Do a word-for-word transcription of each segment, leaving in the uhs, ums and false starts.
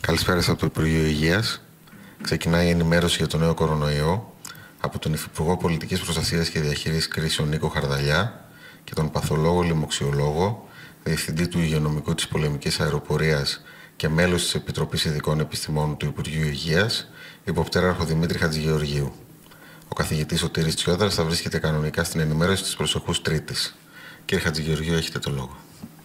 Καλησπέρα από το Υπουργείο Υγείας. Ξεκινάει η ενημέρωση για τον νέο κορονοϊό από τον Υφυπουργό Πολιτικής Προστασίας και Διαχείρισης Κρίσεων Νίκο Χαρδαλιά και τον παθολόγο λοιμοξιολόγο, Διευθυντή του Υγειονομικού της Πολεμικής Αεροπορίας και μέλος της Επιτροπής Ειδικών Επιστημών του Υπουργείου Υγείας, Υποπτέραρχο Δημήτρη Χατζηγεωργίου. Ο καθηγητής Σωτήρης Τσιόδρας θα βρίσκεται κανονικά στην ενημέρωση της προσεχούς Τρίτης. Κύριε Χατζηγεωργίου, έχετε το λόγο.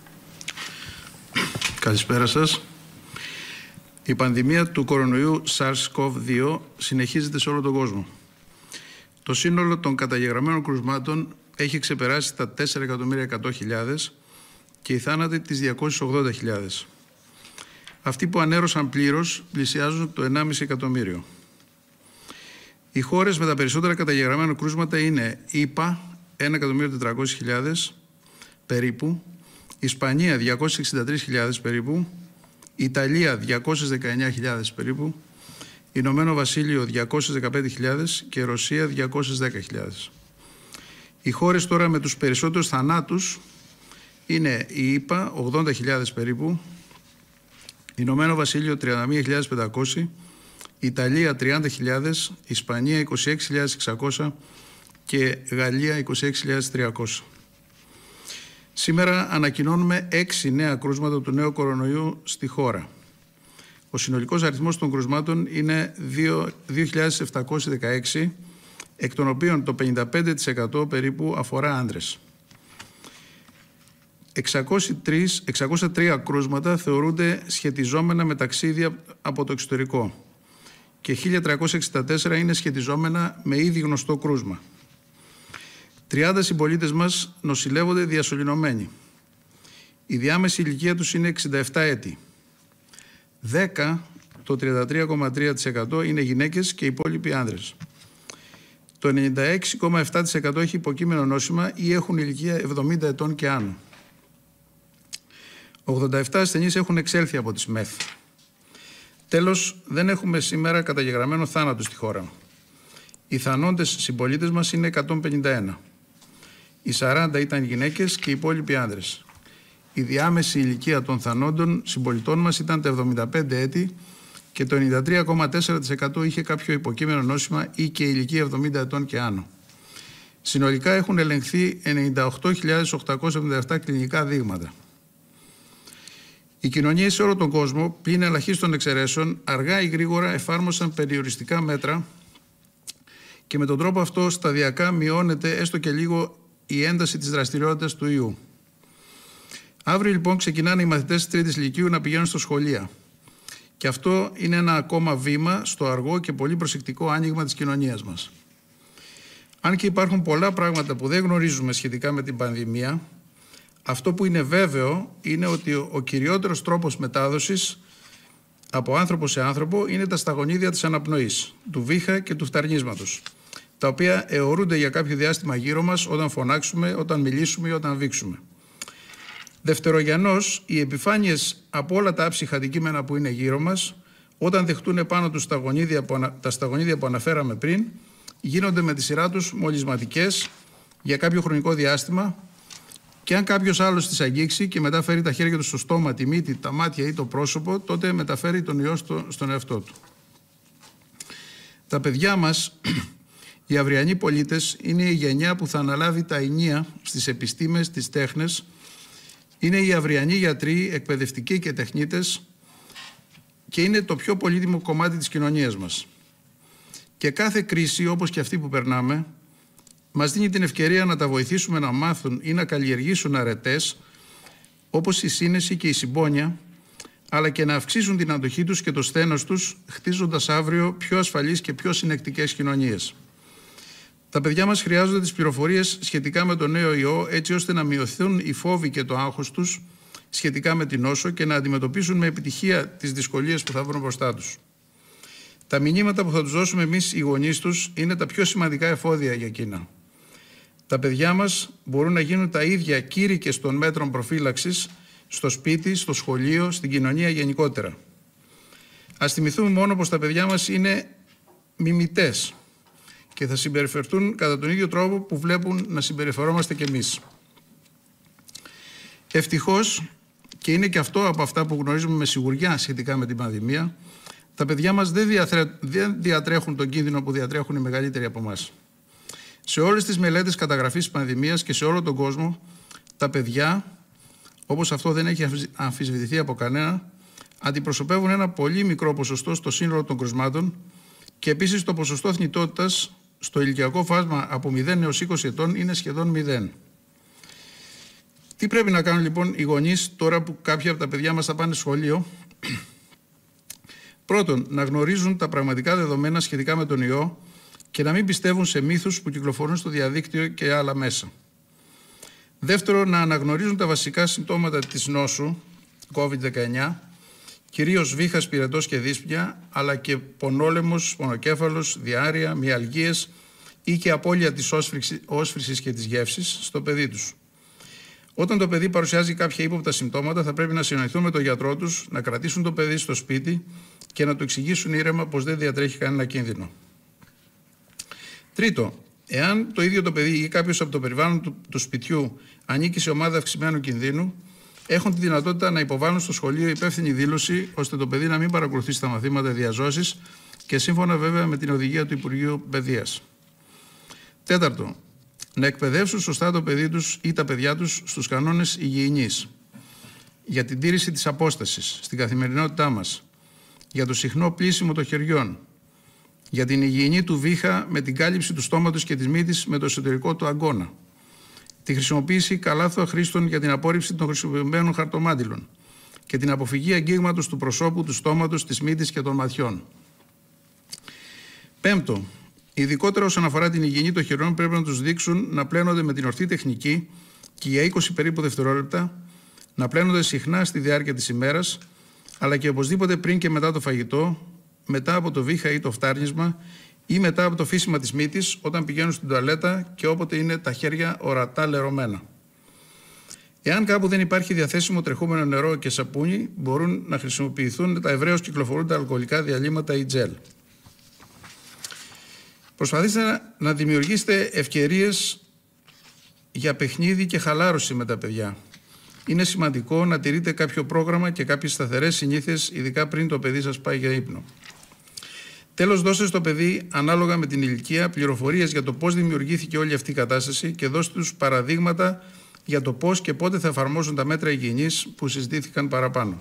Καλησπέρα σας. Η πανδημία του κορονοϊού SARS-κοβ δύο συνεχίζεται σε όλο τον κόσμο. Το σύνολο των καταγεγραμμένων κρουσμάτων έχει ξεπεράσει τα τέσσερα εκατομμύρια εκατό χιλιάδες και οι θάνατοι τις διακόσιες ογδόντα χιλιάδες. Αυτοί που ανέρωσαν πλήρως πλησιάζουν το ενάμιση εκατομμύριο. Οι χώρες με τα περισσότερα καταγεγραμμένα κρούσματα είναι ΗΠΑ, ένα εκατομμύριο τετρακόσιες χιλιάδες περίπου, Ισπανία διακόσιες εξήντα τρεις χιλιάδες περίπου, Ιταλία διακόσιες δεκαεννιά χιλιάδες περίπου, Ηνωμένο Βασίλειο διακόσιες δεκαπέντε χιλιάδες και Ρωσία διακόσιες δέκα χιλιάδες. Οι χώρες τώρα με τους περισσότερους θανάτους είναι η ΗΠΑ ογδόντα χιλιάδες περίπου, Ηνωμένο Βασίλειο τριάντα μία χιλιάδες πεντακόσιοι, Ιταλία τριάντα χιλιάδες, Ισπανία είκοσι έξι χιλιάδες εξακόσια και Γαλλία είκοσι έξι χιλιάδες τριακόσια. Σήμερα ανακοινώνουμε έξι νέα κρούσματα του νέου κορονοϊού στη χώρα. Ο συνολικός αριθμός των κρούσματων είναι δύο χιλιάδες επτακόσιοι δεκαέξι, εκ των οποίων το πενήντα πέντε τοις εκατό περίπου αφορά άντρες. εξακόσια τρία κρούσματα θεωρούνται σχετιζόμενα με ταξίδια από το εξωτερικό και χίλια τριακόσια εξήντα τέσσερα είναι σχετιζόμενα με ήδη γνωστό κρούσμα. τριάντα συμπολίτες μας νοσηλεύονται διασωληνωμένοι. Η διάμεση ηλικία τους είναι εξήντα επτά έτη. δέκα, το τριάντα τρία κόμμα τρία τοις εκατό είναι γυναίκες και οι υπόλοιποι άνδρες. Το ενενήντα έξι κόμμα επτά τοις εκατό έχει υποκείμενο νόσημα ή έχουν ηλικία εβδομήντα ετών και άνω. ογδόντα επτά ασθενείς έχουν εξέλθει από τις ΜΕΘ. Τέλος, δεν έχουμε σήμερα καταγεγραμμένο θάνατο στη χώρα. Οι θανόντες συμπολίτες μας είναι εκατόν πενήντα ένα. Οι σαράντα ήταν γυναίκες και οι υπόλοιποι άνδρες. Η διάμεση ηλικία των θανόντων συμπολιτών μας ήταν τα εβδομήντα πέντε έτη και το ενενήντα τρία κόμμα τέσσερα τοις εκατό είχε κάποιο υποκείμενο νόσημα ή και ηλικία εβδομήντα ετών και άνω. Συνολικά έχουν ελεγχθεί ενενήντα οκτώ χιλιάδες οκτακόσια εβδομήντα επτά κλινικά δείγματα. Οι κοινωνίες σε όλο τον κόσμο, πλην ελαχίστων εξαιρέσεων, αργά ή γρήγορα εφάρμοσαν περιοριστικά μέτρα και με τον τρόπο αυτό σταδιακά μειώνεται έστω και λίγο η ένταση της δραστηριότητας του ιού. Αύριο λοιπόν ξεκινάνε οι μαθητές της Τρίτης Λυκείου να πηγαίνουν στο σχολεία. Και αυτό είναι ένα ακόμα βήμα στο αργό και πολύ προσεκτικό άνοιγμα της κοινωνίας μας. Αν και υπάρχουν πολλά πράγματα που δεν γνωρίζουμε σχετικά με την πανδημία, αυτό που είναι βέβαιο είναι ότι ο, ο κυριότερος τρόπος μετάδοσης από άνθρωπο σε άνθρωπο είναι τα σταγονίδια της αναπνοής, του βήχα και του φταρνίσματος, τα οποία αιωρούνται για κάποιο διάστημα γύρω μας όταν φωνάξουμε, όταν μιλήσουμε ή όταν βήξουμε. Δευτερογενώς, οι επιφάνειες από όλα τα άψυχα αντικείμενα που είναι γύρω μας, όταν δεχτούν επάνω τους σταγονίδια που ανα... τα σταγονίδια που αναφέραμε πριν, γίνονται με τη σειρά τους μολυσματικές για κάποιο χρονικό διάστημα και αν κάποιος άλλος τις αγγίξει και μετά φέρει τα χέρια του στο στόμα, τη μύτη, τα μάτια ή το πρόσωπο, τότε μεταφέρει τον ιό στο... στον εαυτό του. Τα παιδιά μας, οι αυριανοί πολίτες, είναι η γενιά που θα αναλάβει τα ενία στις επιστήμες, τις τέχνες. Είναι οι αυριανοί γιατροί, εκπαιδευτικοί και τεχνίτες και είναι το πιο πολύτιμο κομμάτι της κοινωνίας μας. Και κάθε κρίση, όπως και αυτή που περνάμε, μας δίνει την ευκαιρία να τα βοηθήσουμε να μάθουν ή να καλλιεργήσουν αρετές, όπως η σύνεση και η συμπόνια, αλλά και να αυξήσουν την αντοχή τους και το σθένος τους, χτίζοντας αύριο πιο ασφαλείς και πιο συνεκτικές κοινωνίες. Τα παιδιά μας χρειάζονται τις πληροφορίες σχετικά με τον νέο ιό, έτσι ώστε να μειωθούν οι φόβοι και το άγχος τους σχετικά με την νόσο και να αντιμετωπίσουν με επιτυχία τις δυσκολίες που θα βρουν μπροστά τους. Τα μηνύματα που θα τους δώσουμε εμείς οι γονείς τους είναι τα πιο σημαντικά εφόδια για εκείνα. Τα παιδιά μας μπορούν να γίνουν τα ίδια κήρυκες των μέτρων προφύλαξης στο σπίτι, στο σχολείο, στην κοινωνία γενικότερα. Ας θυμηθούμε μόνο πως τα παιδιά μας είναι μιμητές και θα συμπεριφερθούν κατά τον ίδιο τρόπο που βλέπουν να συμπεριφερόμαστε κι εμείς. Ευτυχώς, και είναι και αυτό από αυτά που γνωρίζουμε με σιγουριά σχετικά με την πανδημία, τα παιδιά μας δεν, διατρέ... δεν διατρέχουν τον κίνδυνο που διατρέχουν οι μεγαλύτεροι από εμάς. Σε όλες τις μελέτες καταγραφής της πανδημίας και σε όλο τον κόσμο, τα παιδιά, όπως αυτό δεν έχει αμφισβητηθεί από κανένα, αντιπροσωπεύουν ένα πολύ μικρό ποσοστό στο σύνολο των κρουσμάτων και επίσης το ποσοστό θνητότητας στο ηλικιακό φάσμα από μηδέν έως είκοσι ετών είναι σχεδόν μηδέν. Τι πρέπει να κάνουν λοιπόν οι γονείς τώρα που κάποια από τα παιδιά μας θα πάνε σχολείο? Πρώτον, να γνωρίζουν τα πραγματικά δεδομένα σχετικά με τον ιό και να μην πιστεύουν σε μύθους που κυκλοφορούν στο διαδίκτυο και άλλα μέσα. Δεύτερον, να αναγνωρίζουν τα βασικά συμπτώματα της νόσου κόβιντ δεκαεννιά, κυρίως βήχας, πυρετός και δύσπνοια, αλλά και πονόλαιμος, πονοκέφαλος, διάρρεια, μυαλγίες ή και απώλεια της όσφρησης και της γεύσης στο παιδί τους. Όταν το παιδί παρουσιάζει κάποια ύποπτα συμπτώματα, θα πρέπει να συνοηθούν με τον γιατρό τους, να κρατήσουν το παιδί στο σπίτι και να του εξηγήσουν ήρεμα πως δεν διατρέχει κανένα κίνδυνο. Τρίτο, εάν το ίδιο το παιδί ή κάποιος από το περιβάλλον του, του σπιτιού ανήκει σε ομάδα αυξημένου κινδύνου, έχουν τη δυνατότητα να υποβάλουν στο σχολείο υπεύθυνη δήλωση, ώστε το παιδί να μην παρακολουθήσει τα μαθήματα διαζώσης και σύμφωνα βέβαια με την οδηγία του Υπουργείου Παιδείας. Τέταρτο, να εκπαιδεύσουν σωστά το παιδί τους ή τα παιδιά τους στους κανόνες υγιεινής, για την τήρηση της απόστασης στην καθημερινότητά μας, για το συχνό πλύσιμο των χεριών, για την υγιεινή του βήχα με την κάλυψη του στόματος και της μύτης με το εσωτερικό του αγκώνα, τη χρησιμοποίηση καλάθου αχρήστων για την απόρριψη των χρησιμοποιημένων χαρτομάτιλων και την αποφυγή αγγίγματος του προσώπου, του στόματος, της μύτης και των ματιών. Πέμπτο, ειδικότερα όσον αφορά την υγιεινή των χεριών, πρέπει να τους δείξουν να πλένονται με την ορθή τεχνική και για είκοσι περίπου δευτερόλεπτα, να πλένονται συχνά στη διάρκεια της ημέρας, αλλά και οπωσδήποτε πριν και μετά το φαγητό, μετά από το βήχα ή το φτάρνισμα ή μετά από το φύσιμα της μύτης όταν πηγαίνουν στην τουαλέτα και όποτε είναι τα χέρια ορατά λερωμένα. Εάν κάπου δεν υπάρχει διαθέσιμο τρεχούμενο νερό και σαπούνι, μπορούν να χρησιμοποιηθούν τα ευρέως κυκλοφορούντα αλκοολικά διαλύματα ή τζέλ. Προσπαθήστε να δημιουργήσετε ευκαιρίες για παιχνίδι και χαλάρωση με τα παιδιά. Είναι σημαντικό να τηρείτε κάποιο πρόγραμμα και κάποιες σταθερές συνήθειες, ειδικά πριν το παιδί σας πάει για ύπνο. Τέλος, δώστε στο παιδί, ανάλογα με την ηλικία, πληροφορίες για το πώς δημιουργήθηκε όλη αυτή η κατάσταση και δώστε τους παραδείγματα για το πώς και πότε θα εφαρμόσουν τα μέτρα υγιεινής που συζητήθηκαν παραπάνω.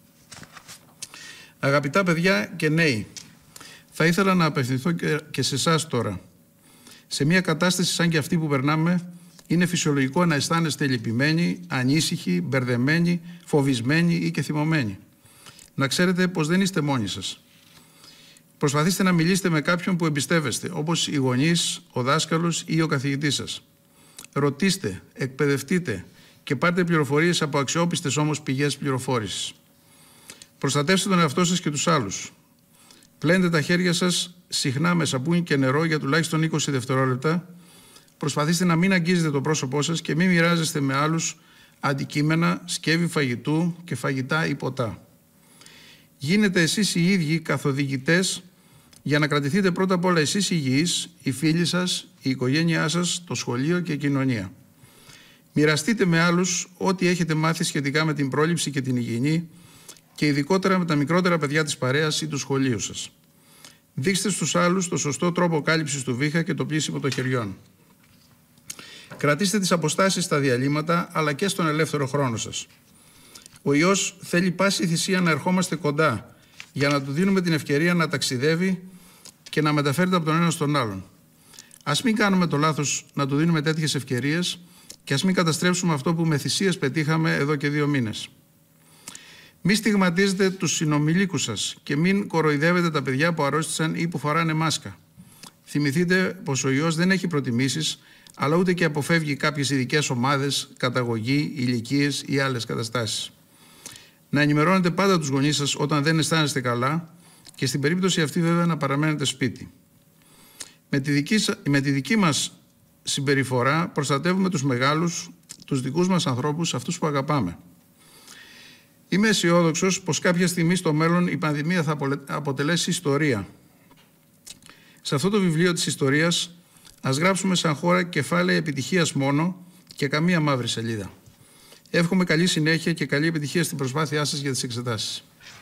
Αγαπητά παιδιά και νέοι, θα ήθελα να απευθυνθώ και σε εσάς τώρα. Σε μια κατάσταση σαν και αυτή που περνάμε, είναι φυσιολογικό να αισθάνεστε λυπημένοι, ανήσυχοι, μπερδεμένοι, φοβισμένοι ή και θυμωμένοι. Να ξέρετε πως δεν είστε μόνοι σας. Προσπαθήστε να μιλήσετε με κάποιον που εμπιστεύεστε, όπως οι γονείς, ο δάσκαλος ή ο καθηγητής σας. Ρωτήστε, εκπαιδευτείτε και πάρτε πληροφορίες από αξιόπιστες όμως πηγές πληροφόρησης. Προστατεύστε τον εαυτό σας και τους άλλους. Πλένετε τα χέρια σας συχνά με σαπούνι και νερό για τουλάχιστον είκοσι δευτερόλεπτα. Προσπαθήστε να μην αγγίζετε το πρόσωπό σας και μην μοιράζεστε με άλλους αντικείμενα, σκεύη φαγητού και φαγητά ή ποτά. Γίνετε εσείς οι ίδιοι καθοδηγητές για να κρατηθείτε πρώτα απ' όλα εσείς υγιείς, οι φίλοι σας, η οικογένειά σας, το σχολείο και η κοινωνία. Μοιραστείτε με άλλους ό,τι έχετε μάθει σχετικά με την πρόληψη και την υγιεινή και ειδικότερα με τα μικρότερα παιδιά της παρέας ή του σχολείου σας. Δείξτε στους άλλους το σωστό τρόπο κάλυψης του βήχα και το πλύσιμο των χεριών. Κρατήστε τις αποστάσεις στα διαλύματα αλλά και στον ελεύθερο χρόνο σας. Ο ιός θέλει πάση θυσία να ερχόμαστε κοντά για να του δίνουμε την ευκαιρία να ταξιδεύει και να μεταφέρεται από τον ένα στον άλλον. Ας μην κάνουμε το λάθος να του δίνουμε τέτοιες ευκαιρίες και ας μην καταστρέψουμε αυτό που με θυσίες πετύχαμε εδώ και δύο μήνες. Μην στιγματίζετε τους συνομιλίκους σας και μην κοροϊδεύετε τα παιδιά που αρρώστησαν ή που φοράνε μάσκα. Θυμηθείτε πως ο ιός δεν έχει προτιμήσεις, αλλά ούτε και αποφεύγει κάποιες ειδικές ομάδες, καταγωγή, ηλικίες ή άλλες καταστάσεις. Να ενημερώνετε πάντα τους γονείς σας όταν δεν αισθάνεστε καλά και στην περίπτωση αυτή βέβαια να παραμένετε σπίτι. Με τη δική, με τη δική μας συμπεριφορά προστατεύουμε τους μεγάλους, τους δικούς μας ανθρώπους, αυτούς που αγαπάμε. Είμαι αισιόδοξος πως κάποια στιγμή στο μέλλον η πανδημία θα αποτελέσει ιστορία. Σε αυτό το βιβλίο της ιστορίας ας γράψουμε σαν χώρα κεφάλαια επιτυχίας μόνο και καμία μαύρη σελίδα. Εύχομαι καλή συνέχεια και καλή επιτυχία στην προσπάθειά σας για τις εξετάσεις.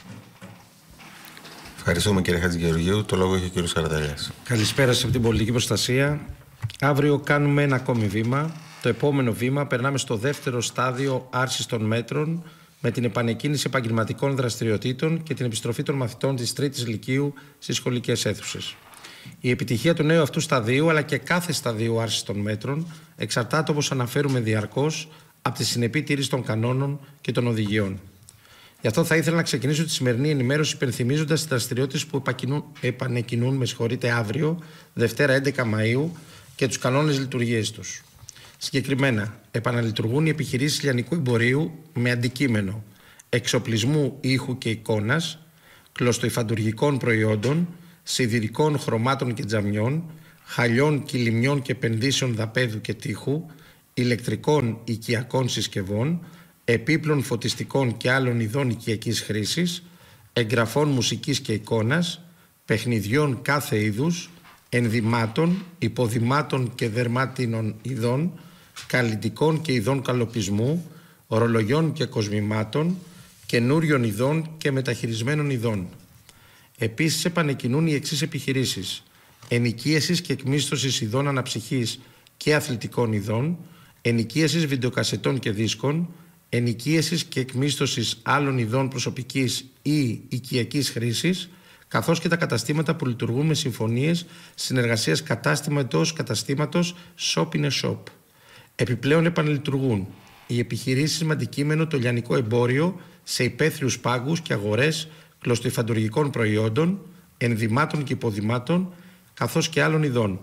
Ευχαριστούμε κύριε Χατζηγεωργίου. Το λόγο έχει ο κύριος Χαρδαλιάς. Καλησπέρα σας από την πολιτική προστασία. Αύριο κάνουμε ένα ακόμη βήμα. Το επόμενο βήμα περνάμε στο δεύτερο στάδιο άρσης των μέτρων με την επανεκκίνηση επαγγελματικών δραστηριοτήτων και την επιστροφή των μαθητών της τρίτης λυκείου στις σχολικές αίθουσες. Η επιτυχία του νέου αυτού σταδίου αλλά και κάθε σταδίου άρσης των μέτρων εξαρτάται, όπως αναφέρουμε διαρκώς, από τη συνεπή τήρηση των κανόνων και των οδηγιών. Γι' αυτό θα ήθελα να ξεκινήσω τη σημερινή ενημέρωση υπενθυμίζοντας τις δραστηριότητες που επανεκκινούν με συγχωρείτε, αύριο, Δευτέρα έντεκα Μαΐου, και τους κανόνες λειτουργίας τους. Συγκεκριμένα, επαναλειτουργούν οι επιχειρήσεις λιανικού εμπορίου με αντικείμενο εξοπλισμού ήχου και εικόνας, κλωστοϊφαντουργικών προϊόντων, σιδηρικών χρωμάτων και τζαμιών, χαλιών, κυλιμιών και επενδύσεων δαπέδου και τείχου, ηλεκτρικών οικιακών συσκευών, επίπλων φωτιστικών και άλλων ειδών οικιακής χρήσης, εγγραφών μουσικής και εικόνας, παιχνιδιών κάθε είδους, ενδυμάτων, υποδημάτων και δερμάτινων ειδών, καλλιτικών και ειδών καλοπισμού, ορολογιών και κοσμημάτων, καινούριων ειδών και μεταχειρισμένων ειδών. Επίσης επανεκκινούν οι εξής επιχειρήσεις: ενοικίασης και εκμίσθωσης ειδών αναψυχής και αθλητικών ειδών, ενοικίασης βιντεοκασετών και δίσκων, ενοικίασης και εκμίσθωσης άλλων ειδών προσωπικής ή οικιακής χρήσης, καθώς και τα καταστήματα που λειτουργούν με συμφωνίες συνεργασίας κατάστημα εντός καταστήματος shop in a shop. Επιπλέον επαναλειτουργούν οι επιχειρήσεις με αντικείμενο το λιανικό εμπόριο σε υπαίθριους πάγκους και αγορές κλωστοϊφαντουργικών προϊόντων, ενδυμάτων και υποδημάτων, καθώς και άλλων ειδών.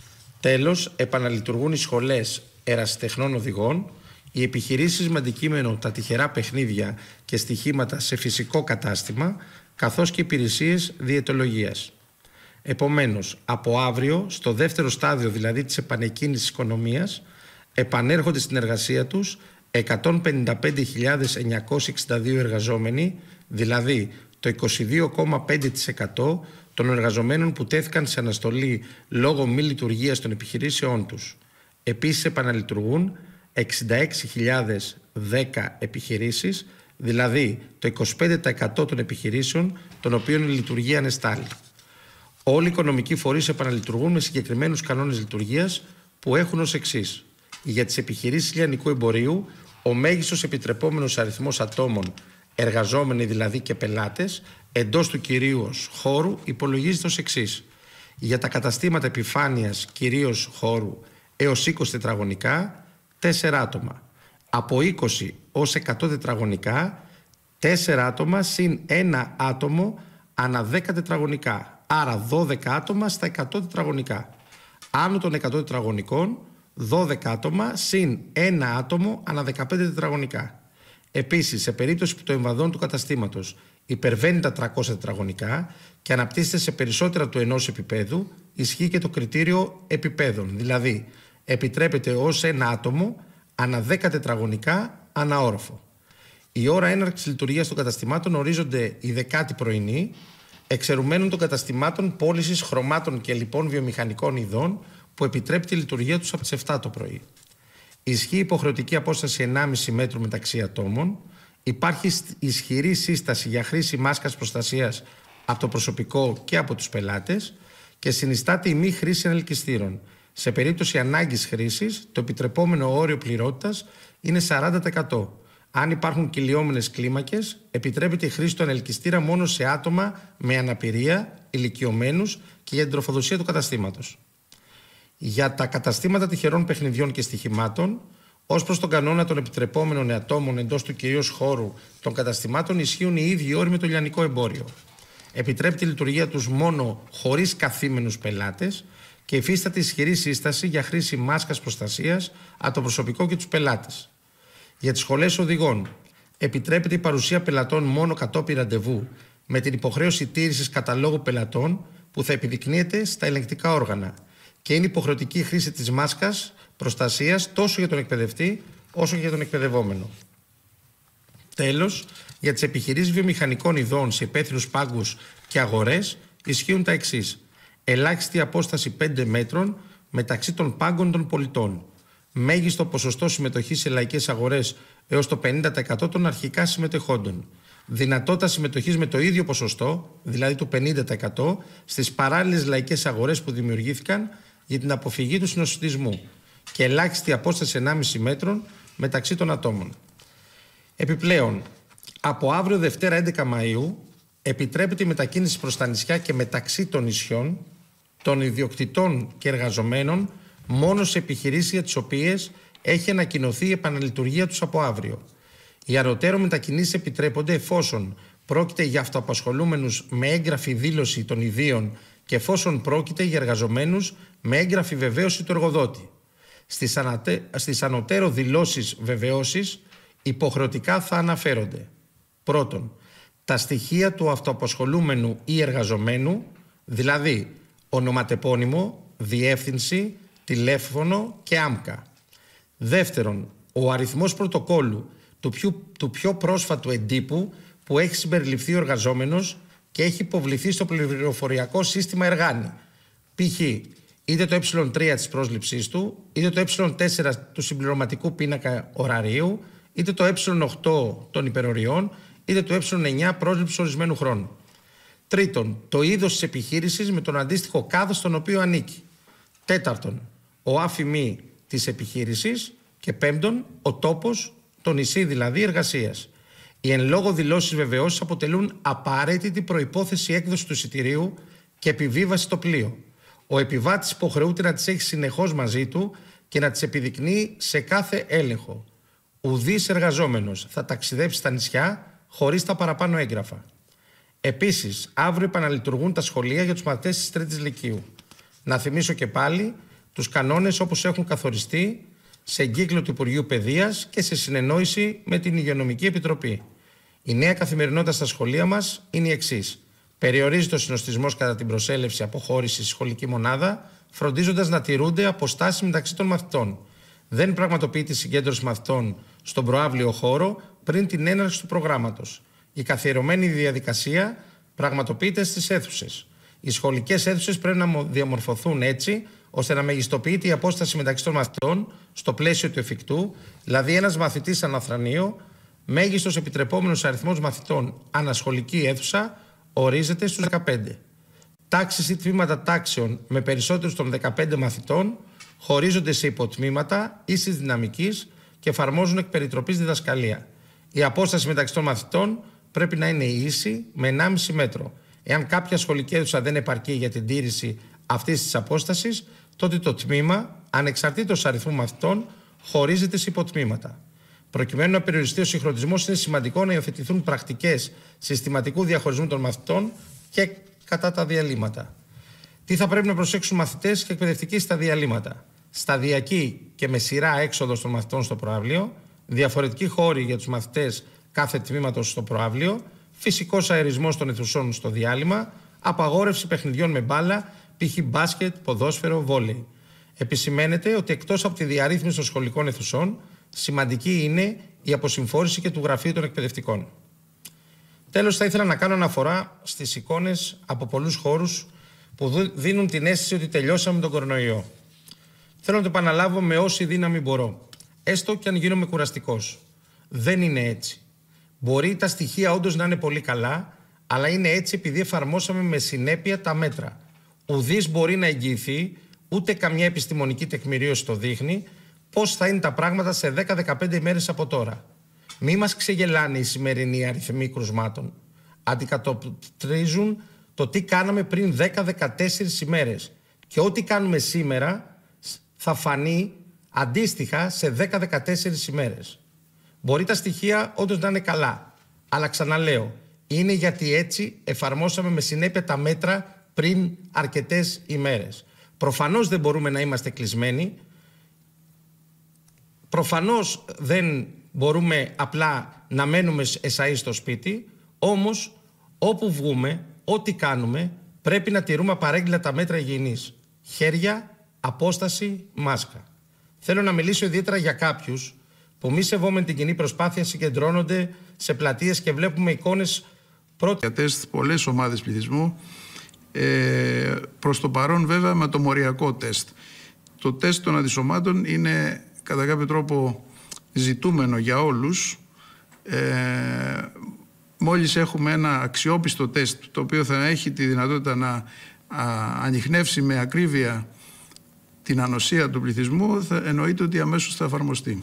Τέλος, επαναλειτουργούν οι σχολές ερασιτεχνών οδηγών, οι επιχειρήσεις με αντικείμενο τα τυχερά παιχνίδια και στοιχήματα σε φυσικό κατάστημα, καθώς και υπηρεσίες διαιτολογίας. Επομένως, από αύριο, στο δεύτερο στάδιο δηλαδή της επανεκκίνησης οικονομίας, επανέρχονται στην εργασία τους εκατόν πενήντα πέντε χιλιάδες εννιακόσιοι εξήντα δύο εργαζόμενοι, δηλαδή το είκοσι δύο κόμμα πέντε τοις εκατό των εργαζομένων που τέθηκαν σε αναστολή λόγω μη λειτουργίας των επιχειρήσεών τους. Επίσης επαναλειτουργούν εξήντα έξι χιλιάδες δέκα επιχειρήσεις, δηλαδή το είκοσι πέντε τοις εκατό των επιχειρήσεων των οποίων η λειτουργία ανεστάλλει. Όλοι οι οικονομικοί φορείς επαναλειτουργούν με συγκεκριμένους κανόνες λειτουργίας που έχουν ως εξής: για τις επιχειρήσεις λιανικού εμπορίου, ο μέγιστος επιτρεπόμενος αριθμός ατόμων, εργαζόμενοι δηλαδή και πελάτες, εντός του κυρίως χώρου υπολογίζεται ως εξής: για τα καταστήματα επιφάνειας κυρίως χώρου έως είκοσι τετραγωνικά, τέσσερα άτομα. Από είκοσι ως εκατό τετραγωνικά, τέσσερα άτομα συν ένα άτομο ανά δέκα τετραγωνικά. Άρα δώδεκα άτομα στα εκατό τετραγωνικά. Άνω των εκατό τετραγωνικών, δώδεκα άτομα συν ένα άτομο ανά δεκαπέντε τετραγωνικά. Επίσης, σε περίπτωση που το εμβαδόν του καταστήματος υπερβαίνει τα τριακόσια τετραγωνικά και αναπτύσσεται σε περισσότερα του ενός επίπεδου, ισχύει και το κριτήριο επιπέδων, δηλαδή επιτρέπεται ως ένα άτομο ανά δέκα τετραγωνικά ανά όροφο. Η ώρα έναρξης λειτουργίας των καταστημάτων ορίζονται η δεκάτη πρωινή, εξαιρουμένων των καταστημάτων πώλησης χρωμάτων και λοιπών βιομηχανικών ειδών που επιτρέπει τη λειτουργία τους από τις επτά το πρωί. Ισχύει υποχρεωτική απόσταση ενάμιση μέτρου μεταξύ ατόμων. Υπάρχει ισχυρή σύσταση για χρήση μάσκας προστασίας από το προσωπικό και από τους πελάτες και συνιστάται η μη χρήση ανελκυστήρων. Σε περίπτωση ανάγκης χρήσης, το επιτρεπόμενο όριο πληρότητας είναι σαράντα τοις εκατό. Αν υπάρχουν κυλιόμενες κλίμακες, επιτρέπεται η χρήση του ανελκυστήρα μόνο σε άτομα με αναπηρία, ηλικιωμένους και για την τροφοδοσία του καταστήματος. Για τα καταστήματα τυχερών παιχνιδιών και στοιχημάτων, ως προς τον κανόνα των επιτρεπόμενων ατόμων εντός του κυρίως χώρου των καταστημάτων, ισχύουν οι ίδιοι όροι με το λιανικό εμπόριο. Επιτρέπει τη λειτουργία τους μόνο χωρίς καθήμενους πελάτες και υφίσταται ισχυρή σύσταση για χρήση μάσκας προστασίας από το προσωπικό και τους πελάτες. Για τις σχολές οδηγών, επιτρέπεται η παρουσία πελατών μόνο κατόπιν ραντεβού, με την υποχρέωση τήρησης καταλόγου πελατών που θα επιδεικνύεται στα ελεγκτικά όργανα, και είναι υποχρεωτική η χρήση της μάσκας προστασίας τόσο για τον εκπαιδευτή όσο και για τον εκπαιδευόμενο. Τέλος, για τις επιχειρήσεις βιομηχανικών ειδών σε υπαίθριους πάγκους και αγορές ισχύουν τα εξής: ελάχιστη απόσταση πέντε μέτρων μεταξύ των πάγκων των πολιτών. μέγιστο ποσοστό συμμετοχής σε λαϊκές αγορές έως το πενήντα τοις εκατό των αρχικά συμμετεχόντων. Δυνατότητα συμμετοχής με το ίδιο ποσοστό, δηλαδή του πενήντα τοις εκατό, στις παράλληλες λαϊκές αγορές που δημιουργήθηκαν για την αποφυγή του συνοσιτισμού και ελάχιστη απόσταση ενάμιση μέτρων μεταξύ των ατόμων. Επιπλέον, από αύριο Δευτέρα έντεκα Μαΐου επιτρέπεται η μετακίνηση προς τα νησιά και μεταξύ των νησιών των ιδιοκτητών και εργαζομένων μόνο σε επιχειρήσεις για τις οποίες έχει ανακοινωθεί η επαναλειτουργία τους από αύριο. Οι ανωτέρω μετακινήσεις επιτρέπονται εφόσον πρόκειται για αυτοαπασχολούμενους με έγγραφη δήλωση των ιδίων και εφόσον πρόκειται για εργαζομένους με έγγραφη βεβαίωση του εργοδότη. Στις, ανατε... στις ανωτέρω δηλώσεις βεβαίωσης υποχρεωτικά θα αναφέρονται: πρώτον, τα στοιχεία του αυτοαπασχολούμενου ή εργαζομένου, δηλαδή ονοματεπώνυμο, διεύθυνση, τηλέφωνο και άμκα. Δεύτερον, ο αριθμός πρωτοκόλλου του πιο, του πιο πρόσφατου εντύπου που έχει συμπεριληφθεί ο εργαζόμενος και έχει υποβληθεί στο πληροφοριακό σύστημα Εργάνη. Π.χ. είτε το ε τρία της πρόσληψής του, είτε το ε τέσσερα του συμπληρωματικού πίνακα ωραρίου, είτε το ε οκτώ των υπεροριών, είτε το ε εννιά πρόσληψης ορισμένου χρόνου. Τρίτον, το είδος της επιχείρησης με τον αντίστοιχο κάδο στον οποίο ανήκει. Τέταρτον, ο άφημί της επιχείρησης. Και πέμπτον, ο τόπος, το νησί δηλαδή εργασίας. Οι εν λόγω δηλώσεις βεβαιώσεις αποτελούν απαραίτητη προϋπόθεση έκδοση του εισιτηρίου και επιβίβαση στο πλοίο. Ο επιβάτης υποχρεούται να τις έχει συνεχώς μαζί του και να τις επιδεικνύει σε κάθε έλεγχο. Ουδής εργαζόμενος θα ταξιδέψει στα νησιά χωρίς τα παραπάνω έγγραφα. Επίσης, αύριο επαναλειτουργούν τα σχολεία για τους μαθητές της τρίτης λυκείου. Να θυμίσω και πάλι τους κανόνες όπως έχουν καθοριστεί σε εγκύκλιο του Υπουργείου Παιδείας και σε συνεννόηση με την Υγειονομική Επιτροπή. Η νέα καθημερινότητα στα σχολεία μας είναι η εξής. Περιορίζεται ο συνοστισμός κατά την προσέλευση αποχώρηση στη σχολική μονάδα, φροντίζοντας να τηρούνται αποστάσεις μεταξύ των μαθητών. Δεν πραγματοποιείται συγκέντρωση μαθητών στον προαύλιο χώρο πριν την έναρξη του προγράμματος. Η καθιερωμένη διαδικασία πραγματοποιείται στις αίθουσες. Οι σχολικές αίθουσες πρέπει να διαμορφωθούν έτσι ώστε να μεγιστοποιείται η απόσταση μεταξύ των μαθητών στο πλαίσιο του εφικτού, δηλαδή ένας μαθητής αναθρανείο, μέγιστος επιτρεπόμενος αριθμός μαθητών ανασχολική αίθουσα ορίζεται στους δεκαπέντε. Τάξεις ή τμήματα τάξεων με περισσότερους των δεκαπέντε μαθητών χωρίζονται σε υποτμήματα ίσης δυναμικής και εφαρμόζουν εκ περιτροπής διδασκαλία. Η απόσταση μεταξύ των μαθητών πρέπει να είναι ίση με ενάμιση μέτρο. Εάν κάποια σχολική αίθουσα δεν επαρκεί για την τήρηση αυτής της απόστασης, τότε το τμήμα, ανεξαρτήτως αριθμού μαθητών, χωρίζεται σε υποτμήματα. Προκειμένου να περιοριστεί ο συγχρονισμός, είναι σημαντικό να υιοθετηθούν πρακτικές συστηματικού διαχωρισμού των μαθητών και κατά τα διαλύματα. Τι θα πρέπει να προσέξουν μαθητές και εκπαιδευτικοί στα διαλύματα? Σταδιακή και με σειρά έξοδος των μαθητών στο προαύλιο, διαφορετικοί χώροι για τους μαθητές κάθε τμήματος στο προαύλιο, φυσικός αερισμός των αιθουσών στο διάλειμμα, απαγόρευση παιχνιδιών με μπάλα, π.χ. μπάσκετ, ποδόσφαιρο, βόλεϊ. Επισημαίνεται ότι εκτός από τη διαρρύθμιση των σχολικών αιθουσών, σημαντική είναι η αποσυμφόρηση και του γραφείου των εκπαιδευτικών. Τέλος, θα ήθελα να κάνω αναφορά στις εικόνες από πολλούς χώρους που δίνουν την αίσθηση ότι τελειώσαμε τον κορονοϊό. Θέλω να το επαναλάβω με όση δύναμη μπορώ, έστω και αν γίνομαι κουραστικός. Δεν είναι έτσι. Μπορεί τα στοιχεία όντως να είναι πολύ καλά, αλλά είναι έτσι επειδή εφαρμόσαμε με συνέπεια τα μέτρα. Ουδής μπορεί να εγγυηθεί, ούτε καμιά επιστημονική τεκμηρίωση το δείχνει, πώς θα είναι τα πράγματα σε δέκα με δεκαπέντε ημέρες από τώρα. Μη μας ξεγελάνε οι σημερινοί αριθμοί κρουσμάτων. Αντικατοπτρίζουν το τι κάναμε πριν δέκα με δεκατέσσερις ημέρες. Και ό,τι κάνουμε σήμερα θα φανεί αντίστοιχα σε δέκα με δεκατέσσερις ημέρες. Μπορεί τα στοιχεία όντως να είναι καλά, αλλά ξαναλέω, είναι γιατί έτσι εφαρμόσαμε με συνέπεια τα μέτρα πριν αρκετές ημέρες. Προφανώς δεν μπορούμε να είμαστε κλεισμένοι, προφανώς δεν μπορούμε απλά να μένουμε εσαΐ στο σπίτι, όμως όπου βγούμε, ό,τι κάνουμε, πρέπει να τηρούμε απαρέγκλητα τα μέτρα υγιεινής. Χέρια, απόσταση, μάσκα. Θέλω να μιλήσω ιδιαίτερα για κάποιους που μη σεβόμενοι την κοινή προσπάθεια συγκεντρώνονται σε πλατείες και βλέπουμε εικόνες πρώτη. Για τεστ πολλές ομάδες πληθυσμού, ε, προς το παρόν βέβαια με το μοριακό τεστ. Το τεστ των αντισωμάτων είναι κατά κάποιο τρόπο ζητούμενο για όλους. Ε, μόλις έχουμε ένα αξιόπιστο τεστ το οποίο θα έχει τη δυνατότητα να α, ανιχνεύσει με ακρίβεια την ανοσία του πληθυσμού, θα εννοείται ότι αμέσως θα εφαρμοστεί.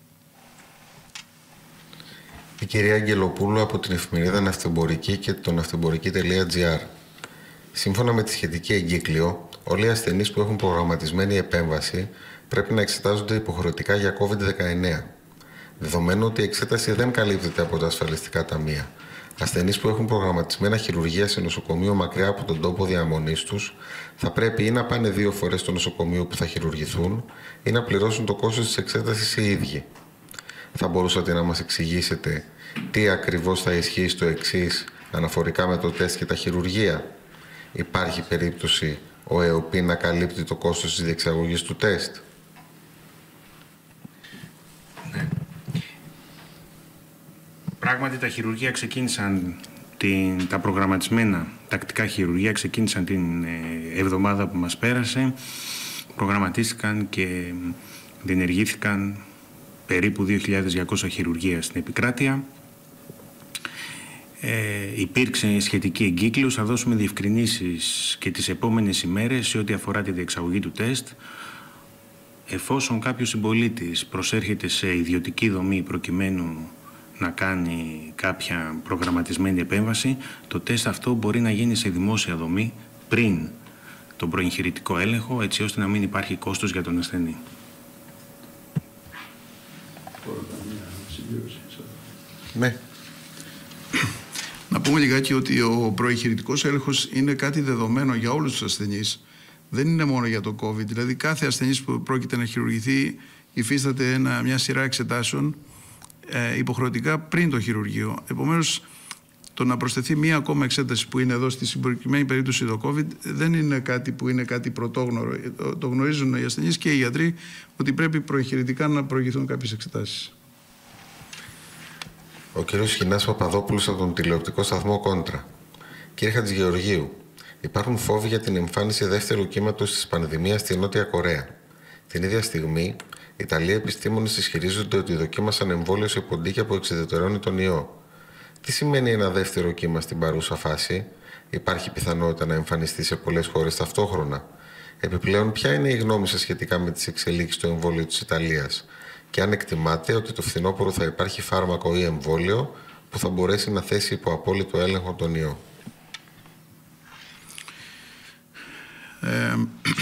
Η κυρία Αγγελοπούλου από την εφημερίδα Ναυτεμπορική και το ναυτεμπορική τελεία τζι άρ. Σύμφωνα με τη σχετική εγκύκλιο, όλοι οι ασθενείς που έχουν προγραμματισμένη επέμβαση πρέπει να εξετάζονται υποχρεωτικά για κόβιντ δεκαεννέα. Δεδομένου ότι η εξέταση δεν καλύπτεται από τα ασφαλιστικά ταμεία, ασθενείς που έχουν προγραμματισμένα χειρουργία σε νοσοκομείο μακριά από τον τόπο διαμονής τους θα πρέπει ή να πάνε δύο φορές στο νοσοκομείο που θα χειρουργηθούν ή να πληρώσουν το κόστος της εξέτασης οι ίδιοι. Θα μπορούσατε να μας εξηγήσετε τι ακριβώς θα ισχύει στο εξής αναφορικά με το τεστ και τα χειρουργεία? Υπάρχει περίπτωση ο ΕΟΠΗ να καλύπτει το κόστος της διεξαγωγής του τεστ? Ναι. Πράγματι τα χειρουργεία ξεκίνησαν, την, τα προγραμματισμένα τακτικά χειρουργεία ξεκίνησαν την ε, εβδομάδα που μας πέρασε. Προγραμματίστηκαν και διενεργήθηκαν περίπου δύο χιλιάδες διακόσια χειρουργεία στην επικράτεια. Ε, υπήρξε σχετική εγκύκλωση. Θα δώσουμε διευκρινήσεις και τις επόμενες ημέρες σε ό,τι αφορά τη διεξαγωγή του τεστ. Εφόσον κάποιος συμπολίτης προσέρχεται σε ιδιωτική δομή προκειμένου να κάνει κάποια προγραμματισμένη επέμβαση, το τεστ αυτό μπορεί να γίνει σε δημόσια δομή πριν τον προεγχειρητικό έλεγχο, έτσι ώστε να μην υπάρχει κόστος για τον ασθενή. Ναι. Να πούμε λιγάκι ότι ο προεγχειρητικός έλεγχος είναι κάτι δεδομένο για όλους τους ασθενείς. Δεν είναι μόνο για το COVID. Δηλαδή κάθε ασθενής που πρόκειται να χειρουργηθεί υφίσταται ένα, μια σειρά εξετάσεων ε, υποχρεωτικά πριν το χειρουργείο. Επομένως, το να προσθεθεί μία ακόμα εξέταση που είναι εδώ στη συγκεκριμένη περίπτωση το COVID δεν είναι κάτι που είναι κάτι πρωτόγνωρο. Το, το γνωρίζουν οι ασθενείς και οι γιατροί ότι πρέπει προεγχειρητικά να προηγηθούν κάποιες εξετάσεις. Ο κ. Χινάς Παπαδόπουλος από τον τηλεοπτικό σταθμό Κόντρα. Κύριε Χατζηγεωργίου, υπάρχουν φόβοι για την εμφάνιση δεύτερου κύματος της πανδημίας στη Νότια Κορέα. Την ίδια στιγμή, οι Ιταλοί επιστήμονες ισχυρίζονται ότι δοκίμασαν εμβόλιο σε ποντίκια που εξεδετερώνει τον ιό. Τι σημαίνει ένα δεύτερο κύμα στην παρούσα φάση? Υπάρχει πιθανότητα να εμφανιστεί σε πολλές χώρες ταυτόχρονα? Επιπλέον, ποια είναι η γνώμη σας σχετικά με τις εξελίξεις του εμβόλιου της Ιταλίας? Και αν εκτιμάτε ότι το φθινόπωρο θα υπάρχει φάρμακο ή εμβόλιο που θα μπορέσει να θέσει υπό απόλυτο έλεγχο τον ιό? Ε,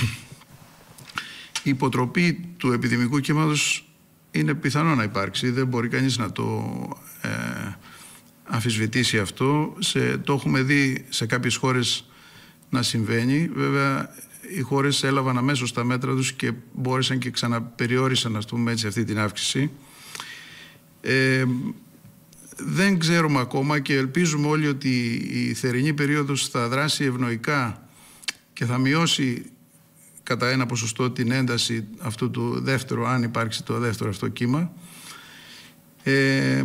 η υποτροπή του επιδημικού κύματος είναι πιθανό να υπάρξει. Δεν μπορεί κανείς να το ε, αμφισβητήσει αυτό. Σε, το έχουμε δει σε κάποιες χώρες να συμβαίνει. Βέβαια, οι χώρες έλαβαν αμέσως τα μέτρα τους και μπόρεσαν και ξαναπεριόρισαν, ας πούμε έτσι, αυτή την αύξηση. Ε, δεν ξέρουμε ακόμα και ελπίζουμε όλοι ότι η θερινή περίοδος θα δράσει ευνοϊκά και θα μειώσει κατά ένα ποσοστό την ένταση αυτού του δεύτερου, αν υπάρξει το δεύτερο αυτό κύμα. Ε,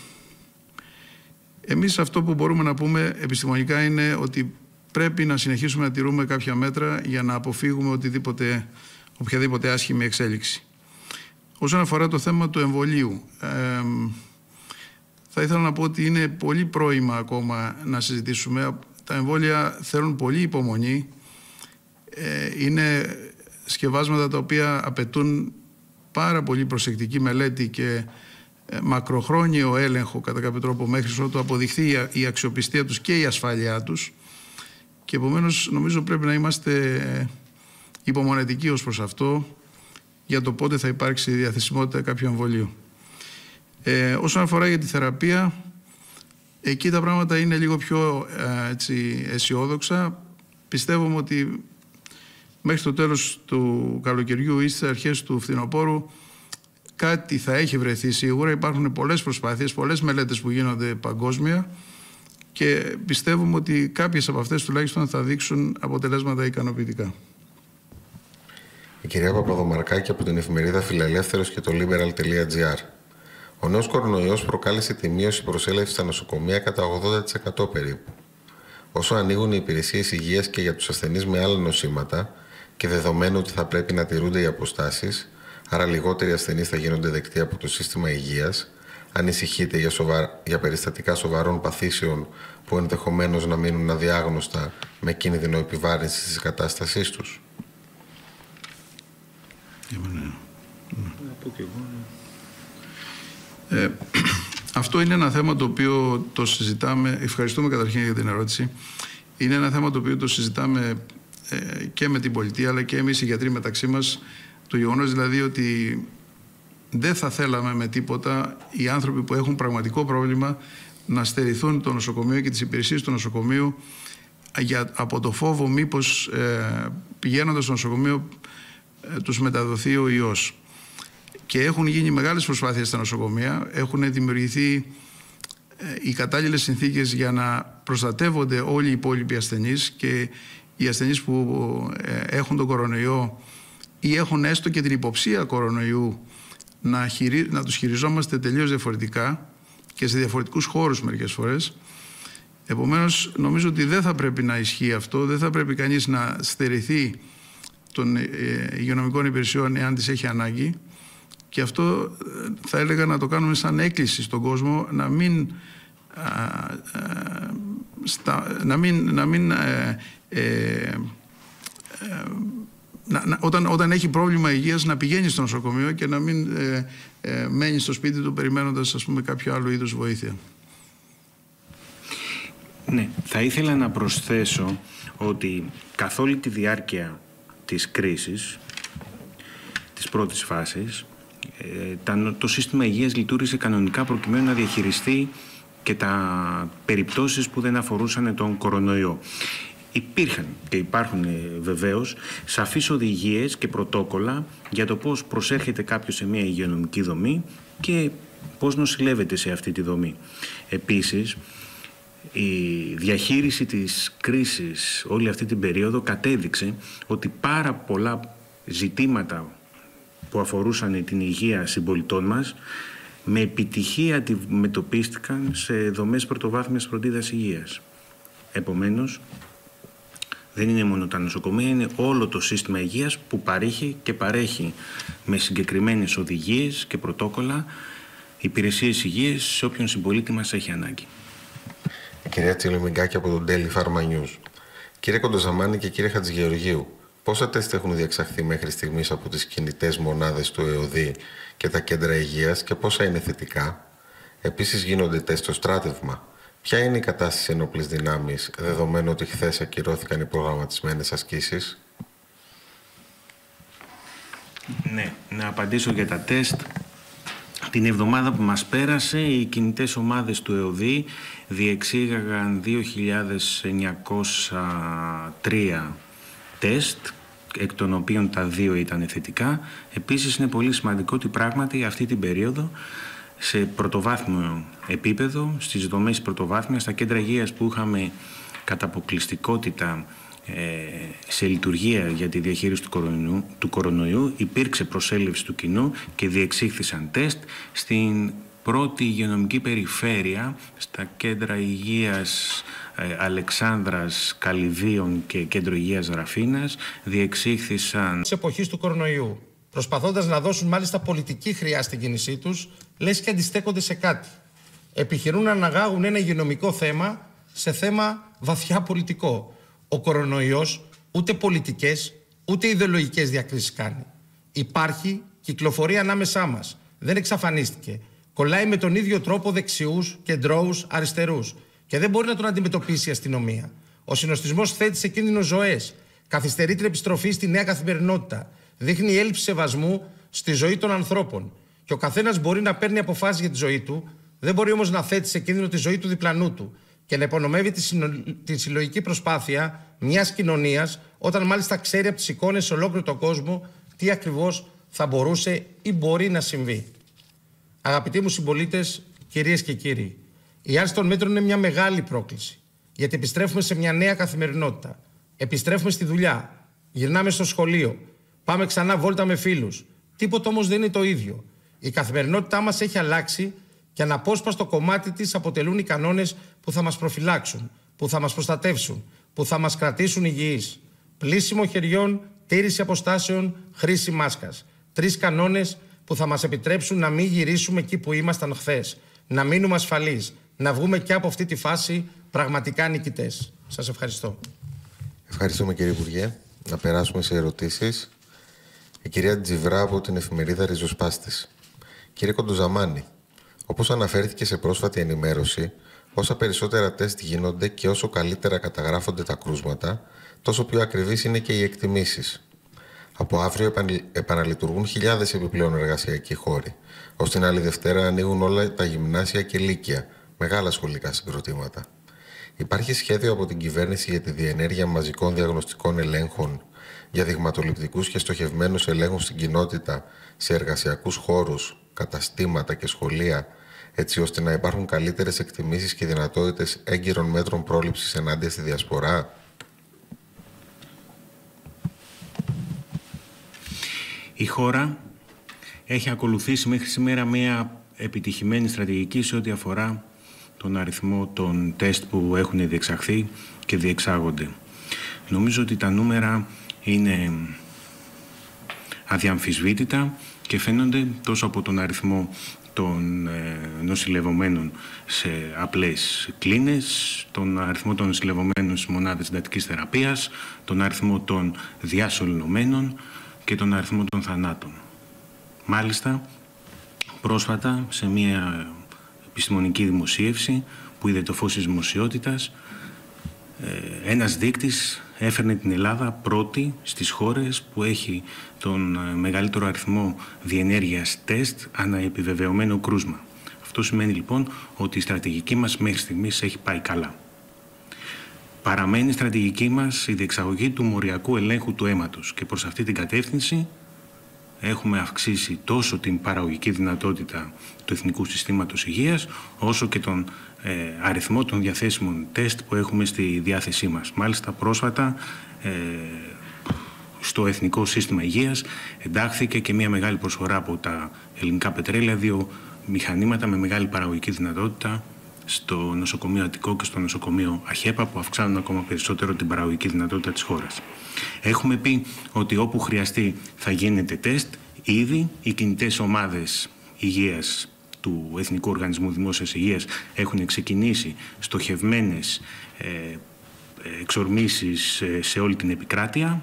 εμείς αυτό που μπορούμε να πούμε επιστημονικά είναι ότι πρέπει να συνεχίσουμε να τηρούμε κάποια μέτρα για να αποφύγουμε οτιδήποτε, οποιαδήποτε άσχημη εξέλιξη. Όσον αφορά το θέμα του εμβολίου, ε, θα ήθελα να πω ότι είναι πολύ πρόημα ακόμα να συζητήσουμε. Τα εμβόλια θέλουν πολύ υπομονή. Ε, είναι σκευάσματα τα οποία απαιτούν πάρα πολύ προσεκτική μελέτη και ε, μακροχρόνιο έλεγχο κατά κάποιο τρόπο μέχρι ότου αποδειχθεί η αξιοπιστία τους και η ασφάλειά τους. Και επομένως νομίζω πρέπει να είμαστε υπομονετικοί ως προς αυτό για το πότε θα υπάρξει διαθεσιμότητα κάποιου εμβολίου. Ε, όσον αφορά για τη θεραπεία, εκεί τα πράγματα είναι λίγο πιο ε, έτσι, αισιόδοξα. Πιστεύουμε ότι μέχρι το τέλος του καλοκαιριού ή στις αρχές του φθινοπόρου κάτι θα έχει βρεθεί σίγουρα. Υπάρχουν πολλές προσπάθειες, πολλές μελέτες που γίνονται παγκόσμια και πιστεύουμε ότι κάποιες από αυτές τουλάχιστον θα δείξουν αποτελέσματα ικανοποιητικά. Η κυρία Παπαδομαρκάκη από την εφημερίδα Φιλελεύθερος και το liberal τελεία τζι άρ. Ο νέος κορονοϊός προκάλεσε τη μείωση προσέλευσης στα νοσοκομεία κατά ογδόντα τοις εκατό περίπου. Όσο ανοίγουν οι υπηρεσίες υγείας και για τους ασθενείς με άλλα νοσήματα και δεδομένου ότι θα πρέπει να τηρούνται οι αποστάσεις, άρα λιγότεροι ασθενείς θα γίνονται δεκτοί από το σύστημα υγείας. Ανησυχείτε για, σοβα... για περιστατικά σοβαρών παθήσεων που ενδεχομένως να μείνουν αδιάγνωστα με κίνδυνο επιβάρυνσης της κατάστασής τους? Ε, αυτό είναι ένα θέμα το οποίο το συζητάμε. Ευχαριστούμε καταρχήν για την ερώτηση. Είναι ένα θέμα το οποίο το συζητάμε ε, και με την πολιτεία, αλλά και εμείς οι γιατροί μεταξύ μας. Το γεγονός δηλαδή ότι δεν θα θέλαμε με τίποτα οι άνθρωποι που έχουν πραγματικό πρόβλημα να στερηθούν το νοσοκομείο και τις υπηρεσίες του νοσοκομείου για, από το φόβο μήπως ε, πηγαίνοντας στο νοσοκομείο ε, τους μεταδοθεί ο ιός. Και έχουν γίνει μεγάλες προσπάθειες στα νοσοκομεία, έχουν δημιουργηθεί ε, οι κατάλληλες συνθήκες για να προστατεύονται όλοι οι υπόλοιποι ασθενείς, και οι ασθενείς που ε, έχουν τον κορονοϊό ή έχουν έστω και την υποψία κορονοϊού να, χειρι... να τους χειριζόμαστε τελείως διαφορετικά και σε διαφορετικούς χώρους μερικές φορές. Επομένως, νομίζω ότι δεν θα πρέπει να ισχύει αυτό, δεν θα πρέπει κανείς να στερηθεί των ε, υγειονομικών υπηρεσιών εάν τις έχει ανάγκη, και αυτό ε, θα έλεγα να το κάνουμε σαν έκκληση στον κόσμο να μην, α, α, στα, να μην, να μην ε, ε, ε, Να, να, όταν, όταν έχει πρόβλημα υγείας να πηγαίνει στο νοσοκομείο και να μην ε, ε, μένει στο σπίτι του περιμένοντας, ας πούμε, κάποιο άλλο είδους βοήθεια. Ναι, θα ήθελα να προσθέσω ότι καθ' όλη τη διάρκεια της κρίσης, της πρώτης φάσης, ε, το σύστημα υγείας λειτουργήσε κανονικά προκειμένου να διαχειριστεί και τα περιπτώσεις που δεν αφορούσαν τον κορονοϊό. Υπήρχαν και υπάρχουν βεβαίως σαφείς οδηγίες και πρωτόκολλα για το πώς προσέρχεται κάποιος σε μια υγειονομική δομή και πώς νοσηλεύεται σε αυτή τη δομή. Επίσης, η διαχείριση της κρίσης όλη αυτή την περίοδο κατέδειξε ότι πάρα πολλά ζητήματα που αφορούσαν την υγεία συμπολιτών μας με επιτυχία αντιμετωπίστηκαν σε δομές πρωτοβάθμιας φροντίδας υγείας. Επομένως, δεν είναι μόνο τα νοσοκομεία, είναι όλο το σύστημα υγείας που παρέχει και παρέχει με συγκεκριμένες οδηγίες και πρωτόκολλα υπηρεσίες υγείας σε όποιον συμπολίτη μας έχει ανάγκη. Η κυρία Τσιλομιγκάκη από τον Daily Pharma News. Κύριε Κοντοζαμάνη και κύριε Χατζηγεωργίου, πόσα τεστ έχουν διεξαχθεί μέχρι στιγμής από τις κινητές μονάδες του ΕΟΔΗ και τα κέντρα υγείας και πόσα είναι θετικά? Επίσης γίνονται τεστ στο στράτευμα. Ποια είναι η κατάσταση στις ενόπλες δυνάμεις, δεδομένου ότι χθες ακυρώθηκαν οι προγραμματισμένες ασκήσεις? Ναι, να απαντήσω για τα τεστ. Την εβδομάδα που μας πέρασε, οι κινητές ομάδες του ΕΟΔΗ διεξήγαγαν δύο χιλιάδες εννιακόσια τρία τεστ, εκ των οποίων τα δύο ήταν θετικά. Επίσης, είναι πολύ σημαντικό ότι πράγματι αυτή την περίοδο σε πρωτοβάθμιο επίπεδο, στις δομές πρωτοβάθμιας, στα κέντρα υγείας που είχαμε κατά αποκλειστικότητα ε, σε λειτουργία για τη διαχείριση του κορονοϊού, του κορονοϊού, υπήρξε προσέλευση του κοινού και διεξήχθησαν τεστ στην πρώτη υγειονομική περιφέρεια, στα κέντρα υγείας ε, Αλεξάνδρας, Καλυδίων και κέντρο υγείας Ραφίνας, διεξήχθησαν... Της εποχής του κορονοϊού, προσπαθώντας να δώσουν μάλιστα πολιτική χρειά στην κίνησή τους, λες και αντιστέκονται σε κάτι. Επιχειρούν να αναγάγουν ένα υγειονομικό θέμα σε θέμα βαθιά πολιτικό. Ο κορονοϊός ούτε πολιτικές ούτε ιδεολογικές διακρίσεις κάνει. Υπάρχει, κυκλοφορεί ανάμεσά μας. Δεν εξαφανίστηκε. Κολλάει με τον ίδιο τρόπο δεξιούς, κεντρώους, αριστερούς. Και δεν μπορεί να τον αντιμετωπίσει η αστυνομία. Ο συνοστισμός θέτει σε κίνδυνο ζωές. Καθυστερεί την επιστροφή στη νέα καθημερινότητα. Δείχνει έλλειψη σεβασμού στη ζωή των ανθρώπων. Και ο καθένας μπορεί να παίρνει αποφάσεις για τη ζωή του, δεν μπορεί όμως να θέτει σε κίνδυνο τη ζωή του διπλανού του και να υπονομεύει τη, συνο... τη συλλογική προσπάθεια μιας κοινωνίας, όταν μάλιστα ξέρει από τις εικόνες σε ολόκληρο τον κόσμο τι ακριβώς θα μπορούσε ή μπορεί να συμβεί. Αγαπητοί μου συμπολίτες, κυρίες και κύριοι, η άρση των μέτρων είναι μια μεγάλη πρόκληση, γιατί επιστρέφουμε σε μια νέα καθημερινότητα. Επιστρέφουμε στη δουλειά, γυρνάμε στο σχολείο, πάμε ξανά βόλτα με φίλους. Τίποτα όμως δεν είναι το ίδιο. Η καθημερινότητά μας έχει αλλάξει και αναπόσπαστο κομμάτι της αποτελούν οι κανόνες που θα μας προφυλάξουν, που θα μας προστατεύσουν, που θα μας κρατήσουν υγιείς. Πλύσιμο χεριών, τήρηση αποστάσεων, χρήση μάσκας. Τρεις κανόνες που θα μας επιτρέψουν να μην γυρίσουμε εκεί που ήμασταν χθες. Να μείνουμε ασφαλείς. Να βγούμε και από αυτή τη φάση πραγματικά νικητές. Σας ευχαριστώ. Ευχαριστούμε κύριε Υπουργέ. Να περάσουμε σε ερωτήσεις. Η κυρία Τζιβρά από την εφημερίδα Ριζοσπάστης. Κύριε Κοντοζαμάνη, όπως αναφέρθηκε σε πρόσφατη ενημέρωση, όσα περισσότερα τεστ γίνονται και όσο καλύτερα καταγράφονται τα κρούσματα, τόσο πιο ακριβείς είναι και οι εκτιμήσεις. Από αύριο επαναλειτουργούν χιλιάδες επιπλέον εργασιακοί χώροι. Ως την άλλη Δευτέρα ανοίγουν όλα τα γυμνάσια και λύκεια, μεγάλα σχολικά συγκροτήματα. Υπάρχει σχέδιο από την κυβέρνηση για τη διενέργεια μαζικών διαγνωστικών ελέγχων, για δειγματοληπτικούς και στοχευμένους ελέγχους στην κοινότητα, σε εργασιακούς χώρους, καταστήματα και σχολεία, έτσι ώστε να υπάρχουν καλύτερες εκτιμήσεις και δυνατότητες έγκυρων μέτρων πρόληψης ενάντια στη διασπορά. Η χώρα έχει ακολουθήσει μέχρι σήμερα μια επιτυχημένη στρατηγική σε ό,τι αφορά τον αριθμό των τεστ που έχουν διεξαχθεί και διεξάγονται. Νομίζω ότι τα νούμερα είναι αδιαμφισβήτητα και φαίνονται τόσο από τον αριθμό των νοσηλευομένων σε απλές κλίνες, τον αριθμό των νοσηλευομένων στις μονάδες συντατικής θεραπείας, τον αριθμό των διασωληνωμένων και τον αριθμό των θανάτων. Μάλιστα, πρόσφατα σε μια επιστημονική δημοσίευση που είδε το φως της δημοσιότητας, ένας δείκτης έφερνε την Ελλάδα πρώτη στις χώρες που έχει τον μεγαλύτερο αριθμό διενέργειας τεστ ανά επιβεβαιωμένο κρούσμα. Αυτό σημαίνει λοιπόν ότι η στρατηγική μας μέχρι στιγμής έχει πάει καλά. Παραμένει η στρατηγική μας η διεξαγωγή του μοριακού ελέγχου του αίματος και προς αυτή την κατεύθυνση έχουμε αυξήσει τόσο την παραγωγική δυνατότητα του Εθνικού Συστήματος Υγείας, όσο και τον ε, αριθμό των διαθέσιμων τεστ που έχουμε στη διάθεσή μας. Μάλιστα, πρόσφατα ε, στο Εθνικό Σύστημα Υγείας εντάχθηκε και μια μεγάλη προσφορά από τα ελληνικά πετρέλαια, δύο μηχανήματα με μεγάλη παραγωγική δυνατότητα στο νοσοκομείο Αττικό και στο νοσοκομείο Αχέπα, που αυξάνουν ακόμα περισσότερο την παραγωγική δυνατότητα της χώρας. Έχουμε πει ότι όπου χρειαστεί θα γίνεται τεστ. Ήδη οι κινητές ομάδες υγείας του Εθνικού Οργανισμού Δημόσιας Υγείας έχουν ξεκινήσει στοχευμένες ε, εξορμήσεις σε όλη την επικράτεια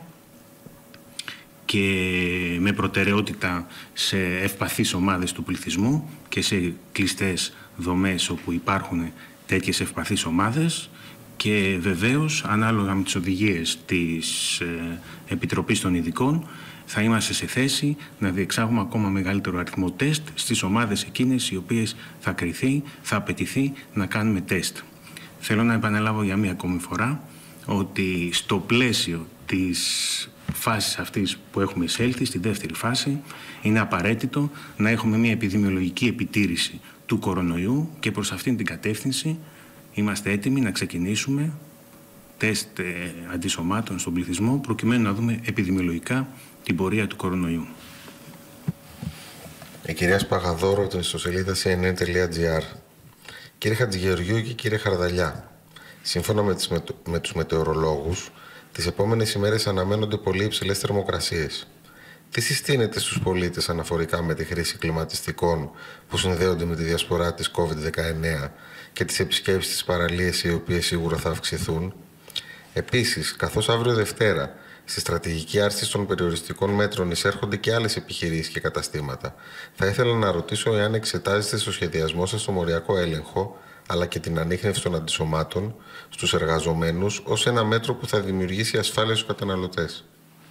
και με προτεραιότητα σε ευπαθείς ομάδες του πληθυσμού και σε κλειστές δομές όπου υπάρχουν τέτοιες ευπαθείς ομάδες, και βεβαίως ανάλογα με τις οδηγίες της ε, Επιτροπής των Ειδικών θα είμαστε σε θέση να διεξάγουμε ακόμα μεγαλύτερο αριθμό τεστ στις ομάδες εκείνες οι οποίες θα κριθεί, θα απαιτηθεί να κάνουμε τεστ. Θέλω να επαναλάβω για μία ακόμη φορά ότι στο πλαίσιο της φάσης αυτής που έχουμε εισέλθει, στη δεύτερη φάση, είναι απαραίτητο να έχουμε μία επιδημιολογική επιτήρηση του κορονοϊού και προς αυτήν την κατεύθυνση είμαστε έτοιμοι να ξεκινήσουμε τεστ ε, αντισωμάτων στον πληθυσμό προκειμένου να δούμε επιδημιολογικά την πορεία του κορονοϊού. Η κυρία Σπαγαδόρο από την ιστοσελίδα σι εν εν τελεία τζι άρ. Κύριε Χατζηγεωργιού και κύριε Χαρδαλιά, σύμφωνα με, τις, με, με τους μετεωρολόγους, τις επόμενες ημέρες αναμένονται πολύ υψηλές θερμοκρασίες. Τι συστήνεται στους πολίτες αναφορικά με τη χρήση κλιματιστικών που συνδέονται με τη διασπορά της κόβιντ δεκαεννέα και τις επισκέψεις στις παραλίες, οι οποίες σίγουρα θα αυξηθούν? Επίσης, καθώς αύριο Δευτέρα στη στρατηγική άρση των περιοριστικών μέτρων εισέρχονται και άλλες επιχειρήσεις και καταστήματα, θα ήθελα να ρωτήσω εάν εξετάζετε στο σχεδιασμό σας το μοριακό έλεγχο αλλά και την ανίχνευση των αντισωμάτων στους εργαζομένους ως ένα μέτρο που θα δημιουργήσει ασφάλεια στους καταναλωτές.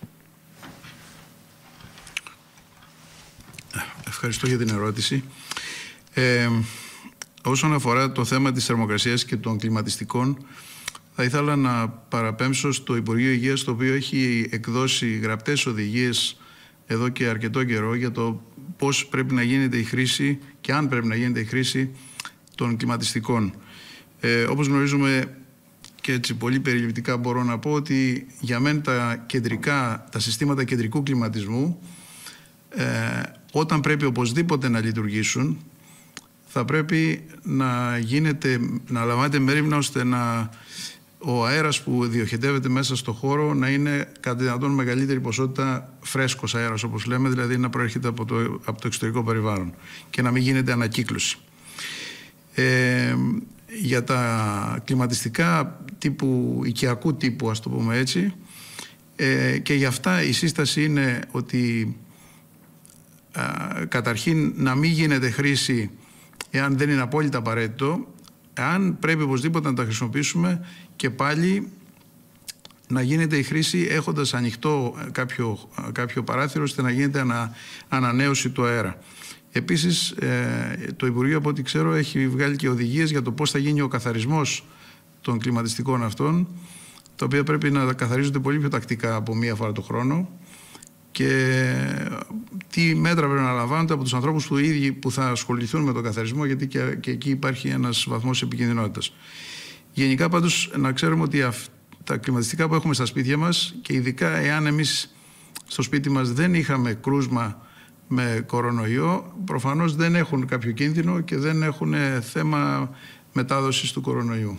Ευχαριστώ για την ερώτηση. Ε, όσον αφορά το θέμα της θερμοκρασίας και των κλιματιστικών, θα ήθελα να παραπέμψω στο Υπουργείο Υγείας, το οποίο έχει εκδώσει γραπτές οδηγίες εδώ και αρκετό καιρό για το πώς πρέπει να γίνεται η χρήση και αν πρέπει να γίνεται η χρήση των κλιματιστικών. Ε, όπως γνωρίζουμε, και έτσι πολύ περιληπτικά μπορώ να πω ότι για μένα τα, κεντρικά, τα συστήματα κεντρικού κλιματισμού, ε, όταν πρέπει οπωσδήποτε να λειτουργήσουν, θα πρέπει να γίνεται, να λαμβάνεται μέρημνα ώστε να ο αέρας που διοχετεύεται μέσα στο χώρο να είναι κατά δυνατόν μεγαλύτερη ποσότητα φρέσκος αέρας, όπως λέμε, δηλαδή να προέρχεται από το, από το εξωτερικό περιβάλλον και να μην γίνεται ανακύκλωση. Ε, για τα κλιματιστικά τύπου, οικιακού τύπου, ας το πούμε έτσι, ε, και για αυτά η σύσταση είναι ότι α, καταρχήν να μην γίνεται χρήση εάν δεν είναι απόλυτα απαραίτητο. Αν πρέπει οπωσδήποτε να τα χρησιμοποιήσουμε, και πάλι να γίνεται η χρήση έχοντας ανοιχτό κάποιο, κάποιο παράθυρο, ώστε να γίνεται ανα, ανανέωση του αέρα. Επίσης, ε, το Υπουργείο, από ό,τι ξέρω, έχει βγάλει και οδηγίες για το πώς θα γίνει ο καθαρισμός των κλιματιστικών αυτών, τα οποία πρέπει να καθαρίζονται πολύ πιο τακτικά από μία φορά το χρόνο, και τι μέτρα πρέπει να λαμβάνονται από τους ανθρώπους που, ίδιοι, που θα ασχοληθούν με τον καθαρισμό, γιατί και, και εκεί υπάρχει ένας βαθμός επικινδυνότητας. Γενικά πάντως να ξέρουμε ότι αυ, τα κλιματιστικά που έχουμε στα σπίτια μας, και ειδικά εάν εμείς στο σπίτι μας δεν είχαμε κρούσμα με κορονοϊό, προφανώς δεν έχουν κάποιο κίνδυνο και δεν έχουν θέμα μετάδοσης του κορονοϊού.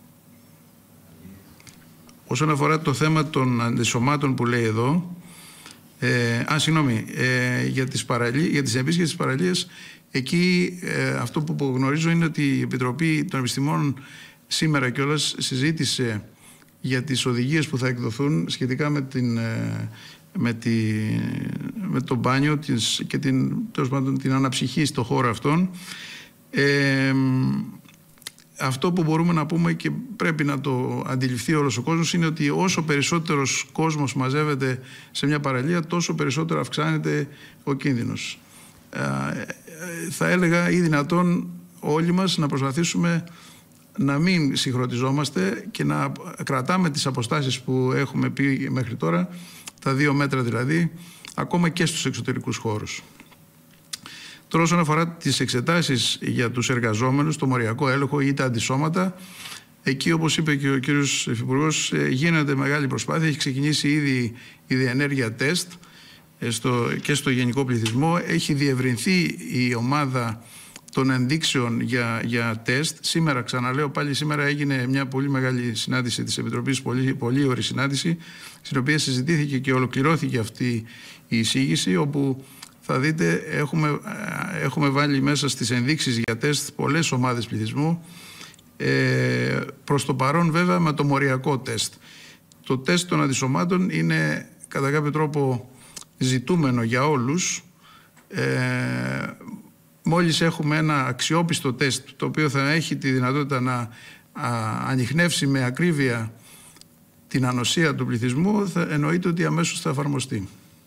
Όσον αφορά το θέμα των αντισωμάτων που λέει εδώ, Ε, α, συγγνώμη, ε, για τις, παραλίες, για τις επίσης και τις παραλίες, εκεί ε, αυτό που γνωρίζω είναι ότι η Επιτροπή των Επιστημών σήμερα κιόλας συζήτησε για τις οδηγίες που θα εκδοθούν σχετικά με, την, ε, με, τη, με το μπάνιο της, και την, πάντων, την αναψυχή στο χώρο αυτόν. Ε, Αυτό που μπορούμε να πούμε και πρέπει να το αντιληφθεί όλος ο κόσμος είναι ότι όσο περισσότερος κόσμος μαζεύεται σε μια παραλία, τόσο περισσότερο αυξάνεται ο κίνδυνος. Ε, θα έλεγα ή δυνατόν όλοι μας να προσπαθήσουμε να μην συγχρονιζόμαστε και να κρατάμε τις αποστάσεις που έχουμε πει μέχρι τώρα, τα δύο μέτρα δηλαδή, ακόμα και στους εξωτερικούς χώρους. Τώρα, όσον αφορά τις εξετάσεις για τους εργαζόμενους, το μοριακό έλεγχο ή τα αντισώματα, εκεί, όπως είπε και ο κύριος Υφυπουργός, γίνεται μεγάλη προσπάθεια. Έχει ξεκινήσει ήδη η διενέργεια τεστ στο, και στο γενικό πληθυσμό. Έχει διευρυνθεί η ομάδα των ενδείξεων για, για τεστ. Σήμερα, ξαναλέω πάλι, σήμερα έγινε μια πολύ μεγάλη συνάντηση της Επιτροπής, πολύ, πολύ ώρη συνάντηση, στην οποία συζητήθηκε και ολοκληρώθηκε αυτή η εισήγηση, όπου θα δείτε, έχουμε, έχουμε βάλει μέσα στις ενδείξεις για τεστ πολλές ομάδες πληθυσμού. Ε, προς το παρόν βέβαια με το μοριακό τεστ. Το τεστ των αντισωμάτων είναι κατά κάποιο τρόπο ζητούμενο για όλους. Ε, μόλις έχουμε ένα αξιόπιστο τεστ, το οποίο θα έχει τη δυνατότητα να α, ανιχνεύσει με ακρίβεια την ανοσία του πληθυσμού, θα εννοείται ότι αμέσως θα εφαρμοστεί.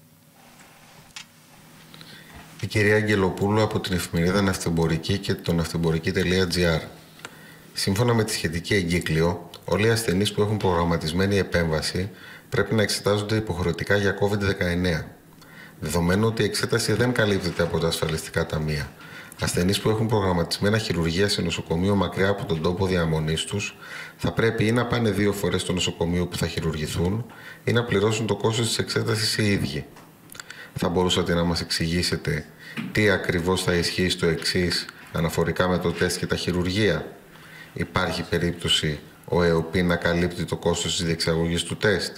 Η κυρία Αγγελοπούλου από την εφημερίδα Ναυτεμπορική και το ναυτεμπορική τελεία τζι άρ. Σύμφωνα με τη σχετική εγκύκλιο, όλοι οι ασθενείς που έχουν προγραμματισμένη επέμβαση πρέπει να εξετάζονται υποχρεωτικά για κόβιντ δεκαεννέα. Δεδομένου ότι η εξέταση δεν καλύπτεται από τα ασφαλιστικά ταμεία, ασθενείς που έχουν προγραμματισμένα χειρουργία σε νοσοκομείο μακριά από τον τόπο διαμονής τους θα πρέπει ή να πάνε δύο φορές στο νοσοκομείο που θα χειρουργηθούν ή να πληρώσουν το κόστος της εξέτασης οι ίδιοι. Θα μπορούσατε να μας εξηγήσετε τι ακριβώς θα ισχύει στο εξής αναφορικά με το τεστ και τα χειρουργεία? Υπάρχει περίπτωση ο ΕΟΠΗ να καλύπτει το κόστος της διεξαγωγής του τεστ?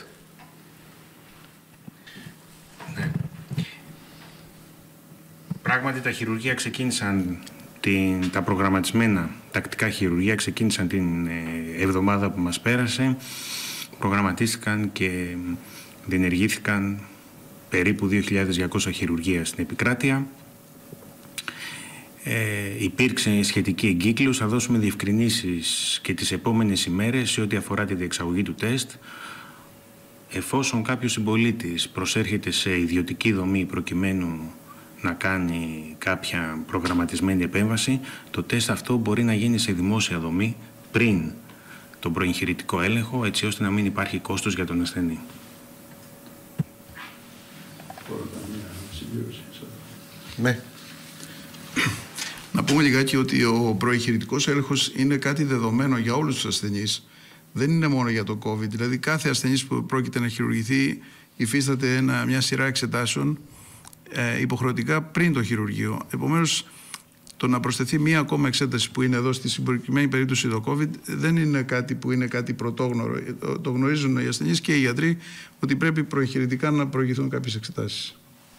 Ναι. Πράγματι τα χειρουργεία ξεκίνησαν, την, τα προγραμματισμένα τακτικά χειρουργεία ξεκίνησαν την ε, εβδομάδα που μας πέρασε. Προγραμματίστηκαν και διενεργήθηκαν περίπου δύο χιλιάδες διακόσια χειρουργεία στην επικράτεια. Ε, υπήρξε σχετική εγκύκλωση. Θα δώσουμε διευκρινήσεις και τις επόμενες ημέρες σε ό,τι αφορά τη διεξαγωγή του τεστ. Εφόσον κάποιος συμπολίτης προσέρχεται σε ιδιωτική δομή προκειμένου να κάνει κάποια προγραμματισμένη επέμβαση, το τεστ αυτό μπορεί να γίνει σε δημόσια δομή πριν τον προεγχειρητικό έλεγχο, έτσι ώστε να μην υπάρχει κόστος για τον ασθενή. Ναι. Να πούμε λιγάκι ότι ο προεγχειρητικός έλεγχος είναι κάτι δεδομένο για όλους τους ασθενείς. Δεν είναι μόνο για το COVID. Δηλαδή κάθε ασθενής που πρόκειται να χειρουργηθεί υφίσταται ένα, μια σειρά εξετάσεων ε, υποχρεωτικά πριν το χειρουργείο. Επομένως, το να προσθεθεί μία ακόμα εξέταση που είναι εδώ στη συγκεκριμένη περίπτωση το COVID δεν είναι κάτι που είναι κάτι πρωτόγνωρο. Το γνωρίζουν οι ασθενείς και οι γιατροί ότι πρέπει προεγχειρητικά να προηγηθούν κάποιες εξετάσεις.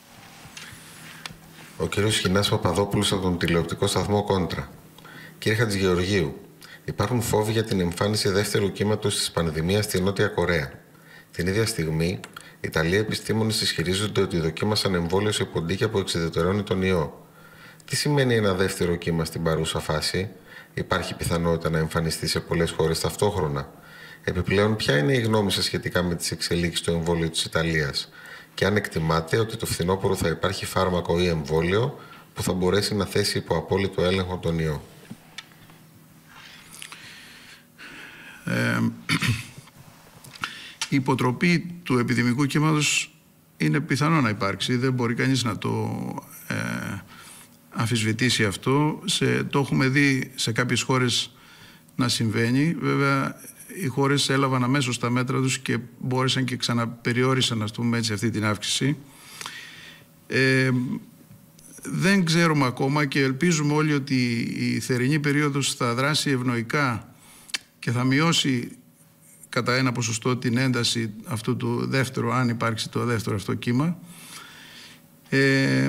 Ο κ. Χινάς Παπαδόπουλος από τον τηλεοπτικό σταθμό Κόντρα. Κύριε Χατζηγεωργίου, υπάρχουν φόβοι για την εμφάνιση δεύτερου κύματος της πανδημίας στη Νότια Κορέα. Την ίδια στιγμή, οι Ιταλοί επιστήμονες ισχυρίζονται ότι δοκίμασαν εμβόλιο σε ποντίκια που εξεδετερώνει τον ιό. Τι σημαίνει ένα δεύτερο κύμα στην παρούσα φάση? Υπάρχει πιθανότητα να εμφανιστεί σε πολλές χώρες ταυτόχρονα? Επιπλέον, ποια είναι η γνώμη σας σχετικά με τις εξελίξεις του εμβόλιου της Ιταλίας? Και αν εκτιμάτε ότι το φθινόπωρο θα υπάρχει φάρμακο ή εμβόλιο που θα μπορέσει να θέσει υπό απόλυτο έλεγχο τον ιό? Ε, η υποτροπή του επιδημικού κύματος είναι πιθανό να υπάρξει. Δεν μπορεί κανείς να το ε, αμφισβητήσει αυτό. Σε, το έχουμε δει σε κάποιες χώρες να συμβαίνει. Βέβαια, οι χώρες έλαβαν αμέσως τα μέτρα τους και μπόρεσαν και ξαναπεριόρισαν, ας πούμε έτσι, αυτή την αύξηση. Ε, δεν ξέρουμε ακόμα και ελπίζουμε όλοι ότι η θερινή περίοδος θα δράσει ευνοϊκά και θα μειώσει κατά ένα ποσοστό την ένταση αυτού του δεύτερου, αν υπάρξει το δεύτερο αυτό κύμα. Ε,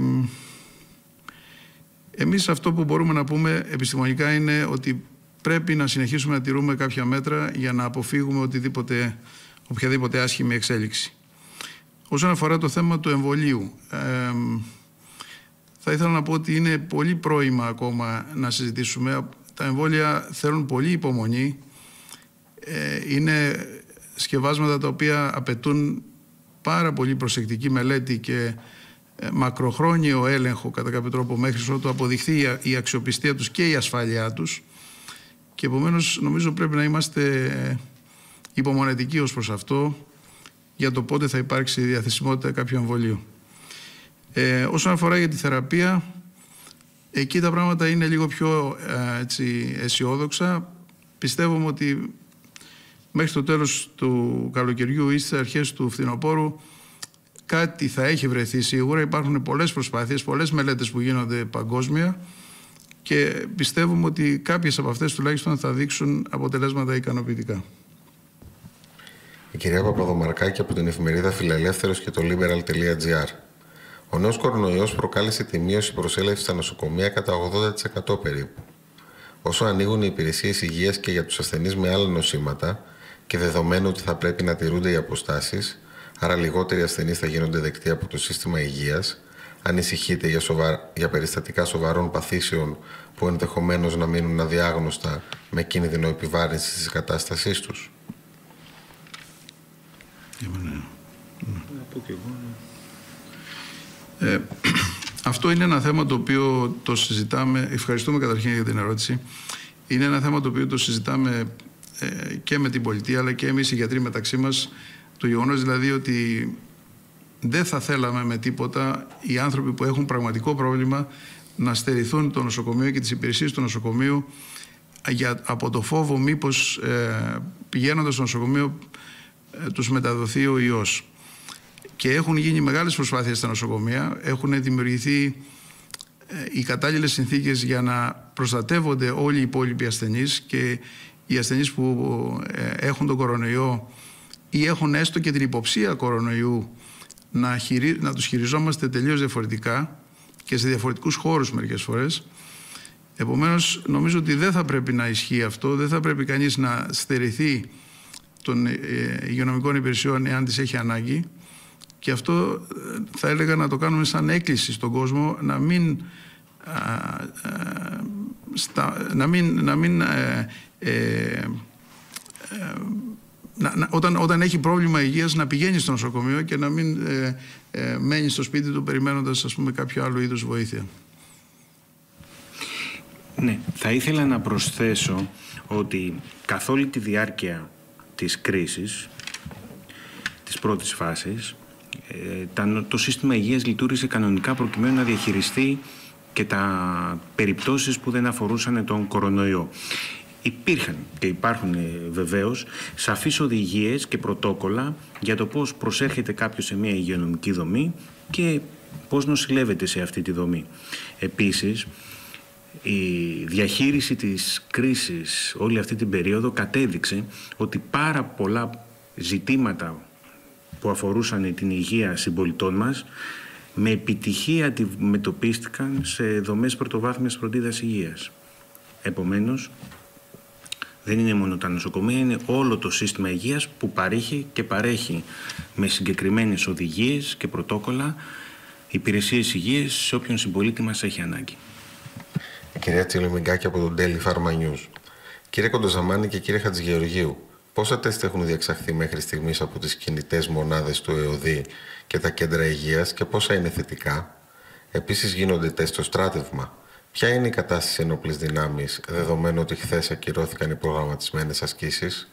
εμείς αυτό που μπορούμε να πούμε επιστημονικά είναι ότι πρέπει να συνεχίσουμε να τηρούμε κάποια μέτρα για να αποφύγουμε οτιδήποτε, οποιαδήποτε άσχημη εξέλιξη. Όσον αφορά το θέμα του εμβολίου, ε, θα ήθελα να πω ότι είναι πολύ πρόημα ακόμα να συζητήσουμε. Τα εμβόλια θέλουν πολύ υπομονή. Ε, είναι σκευάσματα τα οποία απαιτούν πάρα πολύ προσεκτική μελέτη και ε, μακροχρόνιο έλεγχο κατά κάποιο τρόπο μέχρι ότου αποδειχθεί η αξιοπιστία τους και η ασφάλειά τους. Και επομένως νομίζω πρέπει να είμαστε υπομονετικοί ως προς αυτό για το πότε θα υπάρξει διαθεσιμότητα κάποιου εμβολίου. Ε, όσον αφορά για τη θεραπεία, εκεί τα πράγματα είναι λίγο πιο ε, έτσι, αισιόδοξα. Πιστεύουμε ότι μέχρι το τέλος του καλοκαιριού ή στις αρχές του φθινοπόρου κάτι θα έχει βρεθεί σίγουρα. Υπάρχουν πολλές προσπάθειες, πολλές μελέτες που γίνονται παγκόσμια και πιστεύουμε ότι κάποιες από αυτές τουλάχιστον θα δείξουν αποτελέσματα ικανοποιητικά. Η κυρία Παπαδομαρκάκη από την εφημερίδα Φιλελεύθερος και το liberal τελεία gr. Ο νέος κορονοϊός προκάλεσε τη μείωση προσέλευσης στα νοσοκομεία κατά ογδόντα τοις εκατό περίπου. Όσο ανοίγουν οι υπηρεσίες υγείας και για τους ασθενείς με άλλα νοσήματα και δεδομένου ότι θα πρέπει να τηρούνται οι αποστάσεις, άρα λιγότεροι ασθενείς θα γίνονται δεκτοί από το σύστημα υγείας, ανησυχείτε για, σοβα... για περιστατικά σοβαρών παθήσεων που ενδεχομένως να μείνουν αδιάγνωστα με κίνδυνο επιβάρυνσης της κατάστασής τους? Ε, αυτό είναι ένα θέμα το οποίο το συζητάμε. Ευχαριστούμε καταρχήν για την ερώτηση. Είναι ένα θέμα το οποίο το συζητάμε ε, και με την πολιτεία αλλά και εμείς οι γιατροί μεταξύ μας. Το γεγονός δηλαδή ότι δεν θα θέλαμε με τίποτα οι άνθρωποι που έχουν πραγματικό πρόβλημα να στερηθούν το νοσοκομείο και τις υπηρεσίες του νοσοκομείου για, από το φόβο μήπως ε, πηγαίνοντας στο νοσοκομείο ε, τους μεταδοθεί ο ιός. Και έχουν γίνει μεγάλες προσπάθειες στα νοσοκομεία, έχουν δημιουργηθεί ε, οι κατάλληλες συνθήκες για να προστατεύονται όλοι οι υπόλοιποι ασθενείς και οι ασθενείς που ε, έχουν τον κορονοϊό ή έχουν έστω και την υποψία κορονοϊού να, χειρι... να τους χειριζόμαστε τελείως διαφορετικά και σε διαφορετικούς χώρους μερικές φορές. Επομένως, νομίζω ότι δεν θα πρέπει να ισχύει αυτό, δεν θα πρέπει κανείς να στερηθεί των ε, υγειονομικών υπηρεσιών εάν τις έχει ανάγκη. Και αυτό θα έλεγα να το κάνουμε σαν έκκληση στον κόσμο να μην, α, α, στα, να μην, να μην ε, ε, ε, να, να, όταν, όταν έχει πρόβλημα υγείας να πηγαίνει στο νοσοκομείο και να μην ε, ε, μένει στο σπίτι του περιμένοντας, ας πούμε, κάποιο άλλο είδους βοήθεια. Ναι, θα ήθελα να προσθέσω ότι καθ' όλη τη διάρκεια της κρίσης, της πρώτης φάσης, το σύστημα υγείας λειτουργήσε κανονικά προκειμένου να διαχειριστεί και τα περιπτώσεις που δεν αφορούσαν τον κορονοϊό. Υπήρχαν και υπάρχουν βεβαίως σαφείς οδηγίες και πρωτόκολλα για το πώς προσέρχεται κάποιος σε μια υγειονομική δομή και πώς νοσηλεύεται σε αυτή τη δομή. Επίσης, Η διαχείριση της κρίσης όλη αυτή την περίοδο κατέδειξε ότι πάρα πολλά ζητήματα που αφορούσαν την υγεία συμπολιτών μας με επιτυχία αντιμετωπίστηκαν σε δομές πρωτοβάθμιας φροντίδας υγείας. Επομένως, δεν είναι μόνο τα νοσοκομεία, είναι όλο το σύστημα υγείας που παρέχει και παρέχει με συγκεκριμένες οδηγίες και πρωτόκολλα υπηρεσίες υγείας σε όποιον συμπολίτη μας έχει ανάγκη. Η κυρία Τσιλομιγκάκη από τον Daily Pharma News. Κύριε Κοντοζαμάνη και κύριε Χατζηγεωργίου, πόσα τεστ έχουν διεξαχθεί μέχρι στιγμής από τις κινητές μονάδες του ΕΟΔΗ και τα κέντρα υγείας και πόσα είναι θετικά? Επίσης γίνονται τεστ στο στράτευμα. Ποια είναι η κατάσταση στις ενόπλες δυνάμεις, δεδομένου ότι χθες ακυρώθηκαν οι προγραμματισμένες ασκήσεις?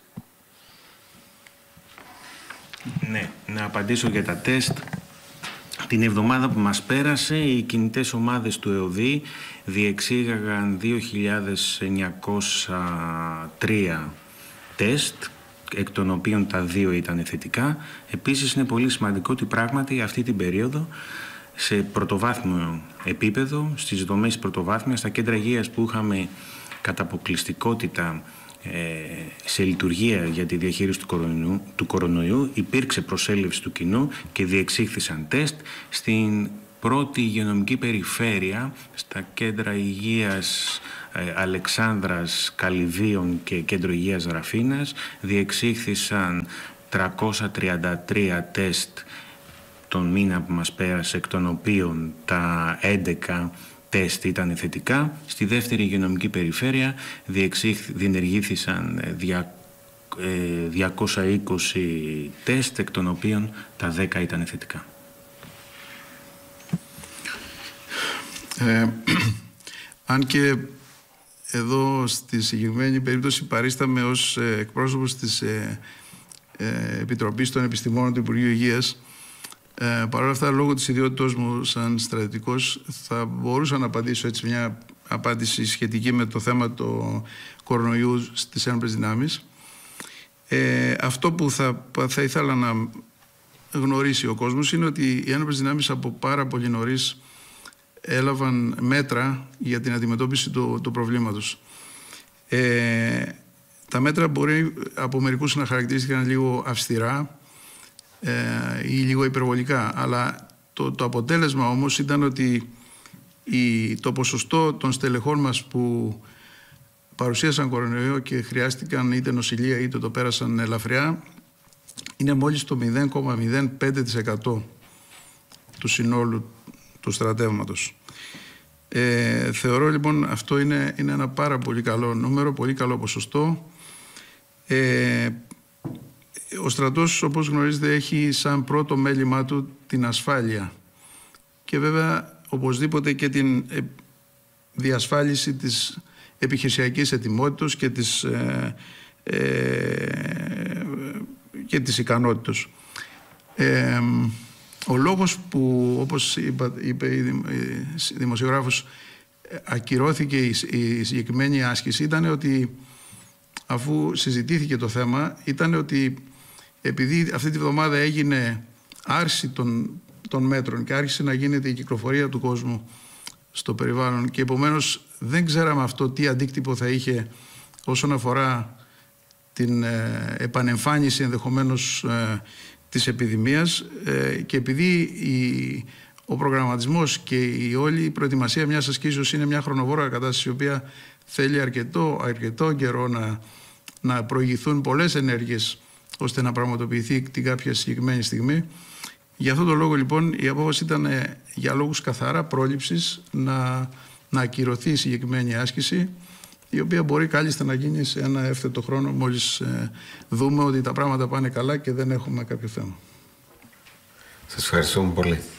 Ναι, να απαντήσω για τα τεστ. Την εβδομάδα που μας πέρασε, οι κινητές ομάδες του ΕΟΔΗ διεξήγαγαν δύο χιλιάδες εννιακόσια τρία τεστ, εκ των οποίων τα δύο ήταν θετικά. Επίσης, είναι πολύ σημαντικό ότι πράγματι αυτή την περίοδο, σε πρωτοβάθμιο επίπεδο, στις δομές πρωτοβάθμιας, στα κέντρα υγείας που είχαμε κατά αποκλειστικότητα σε λειτουργία για τη διαχείριση του κορονοϊού, του κορονοϊού, υπήρξε προσέλευση του κοινού και διεξήχθησαν τεστ στην πρώτη υγειονομική περιφέρεια, στα κέντρα υγείας ε, Αλεξάνδρας, Καλυδίων και κέντρο υγείας Ραφίνας. Διεξήχθησαν τριακόσια τριάντα τρία τεστ τον μήνα που μας πέρασε, εκ των οποίων τα έντεκα τεστ ήταν θετικά. Στη δεύτερη υγειονομική περιφέρεια διενεργήθησαν διακόσια είκοσι τεστ, εκ των οποίων τα δέκα ήταν θετικά. Ε, αν και εδώ στη συγκεκριμένη περίπτωση παρίσταμε ως ε, εκπρόσωπος της ε, ε, Επιτροπής των Επιστημόνων του Υπουργείου Υγείας, Ε, παρ' όλα αυτά, λόγω της ιδιότητός μου σαν στρατιωτικός, θα μπορούσα να απαντήσω έτσι μια απάντηση σχετική με το θέμα του κορονοϊού στις ένοπλες δυνάμεις. Ε, αυτό που θα, θα ήθελα να γνωρίσει ο κόσμος είναι ότι οι ένοπλες δυνάμεις από πάρα πολύ νωρίς έλαβαν μέτρα για την αντιμετώπιση του, του προβλήματος. Ε, τα μέτρα μπορεί από μερικούς να χαρακτηρίστηκαν λίγο αυστηρά ή λίγο υπερβολικά, αλλά το, το αποτέλεσμα όμως ήταν ότι η, το ποσοστό των στελεχών μας που παρουσίασαν κορονοϊό και χρειάστηκαν είτε νοσηλεία είτε το πέρασαν ελαφριά είναι μόλις το μηδέν κόμμα μηδέν πέντε τοις εκατό του συνόλου του στρατεύματος. Ε, θεωρώ λοιπόν αυτό είναι, είναι ένα πάρα πολύ καλό νούμερο, πολύ καλό ποσοστό. Ε, Ο στρατός, όπως γνωρίζετε, έχει σαν πρώτο μέλημά του την ασφάλεια και βέβαια οπωσδήποτε και την διασφάλιση της επιχειρησιακής ετοιμότητας και της, ε, ε, και της ικανότητας. Ε, ο λόγος που, όπως είπα, είπε η δημοσιογράφος, ακυρώθηκε η, η συγκεκριμένη άσκηση ήταν ότι, αφού συζητήθηκε το θέμα, ήταν ότι επειδή αυτή τη βδομάδα έγινε άρση των, των μέτρων και άρχισε να γίνεται η κυκλοφορία του κόσμου στο περιβάλλον και επομένως δεν ξέραμε αυτό τι αντίκτυπο θα είχε όσον αφορά την ε, επανεμφάνιση ενδεχομένως ε, της επιδημίας ε, και επειδή η, ο προγραμματισμός και η όλη η προετοιμασία μιας ασκήσεως είναι μια χρονοβόρα κατάσταση η οποία θέλει αρκετό, αρκετό καιρό να, να προηγηθούν πολλές ενέργειες ώστε να πραγματοποιηθεί την κάποια συγκεκριμένη στιγμή. Για αυτόν τον λόγο λοιπόν η απόφαση ήταν ε, για λόγους καθαρά πρόληψης να, να ακυρωθεί η συγκεκριμένη άσκηση, η οποία μπορεί κάλλιστα να γίνει σε ένα εύθετο χρόνο μόλις ε, δούμε ότι τα πράγματα πάνε καλά και δεν έχουμε κάποιο θέμα. Σας ευχαριστούμε πολύ.